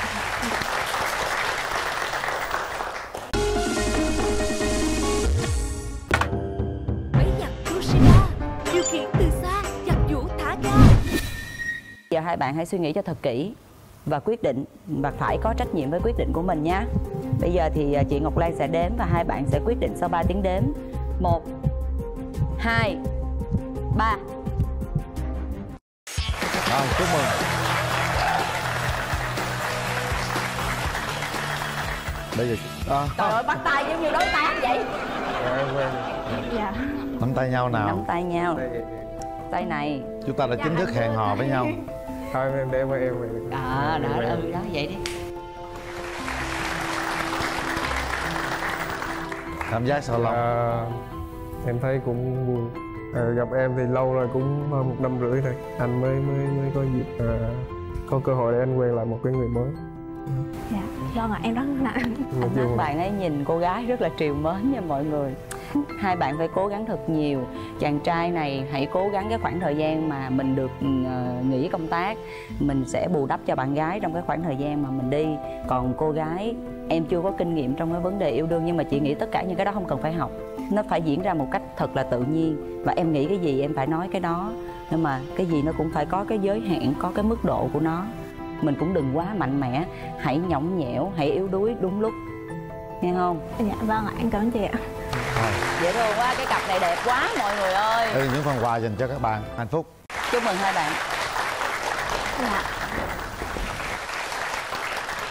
S9: Giờ hai bạn hãy suy nghĩ cho thật kỹ và quyết định, và phải có trách nhiệm với quyết định của mình nhé. Bây giờ thì chị Ngọc Lan sẽ đếm và hai bạn sẽ quyết định sau 3 tiếng đếm. 1, 2, 3.
S2: Chúc mừng. Bây giờ
S9: Trời ơi, bắt tay giống như đối tác vậy.
S14: Dạ.
S2: Nắm tay nhau nào.
S9: Nắm tay nhau. Tay này.
S2: Chúng ta đã chính thức hẹn hò với nhau.
S15: Thôi em để với em vậy.
S9: Đó, đó vậy đi.
S2: Cảm giác sao Long?
S15: Em thấy cũng vui. Gặp em thì lâu rồi, cũng hơn 1 năm rưỡi rồi. Anh mới có dịp có cơ hội để anh quen lại một cái người mới.
S14: Dạ, vâng ạ, em rất nặng.
S9: Anh bạn ấy nhìn cô gái rất là trìu mến nha mọi người. Hai bạn phải cố gắng thật nhiều. Chàng trai này hãy cố gắng cái khoảng thời gian mà mình được nghỉ công tác, mình sẽ bù đắp cho bạn gái trong cái khoảng thời gian mà mình đi. Còn cô gái, em chưa có kinh nghiệm trong cái vấn đề yêu đương, nhưng mà chị nghĩ tất cả những cái đó không cần phải học, nó phải diễn ra một cách thật là tự nhiên. Và em nghĩ cái gì em phải nói cái đó, nhưng mà cái gì nó cũng phải có cái giới hạn, có cái mức độ của nó. Mình cũng đừng quá mạnh mẽ, hãy nhõng nhẽo, hãy yếu đuối đúng lúc, nghe không?
S14: Dạ vâng ạ, em cảm ơn chị ạ.
S9: Dễ thương quá, cái cặp này đẹp quá mọi người ơi.
S2: Đây là những phần quà dành cho các bạn. Hạnh phúc.
S9: Chúc mừng hai bạn.
S14: Dạ.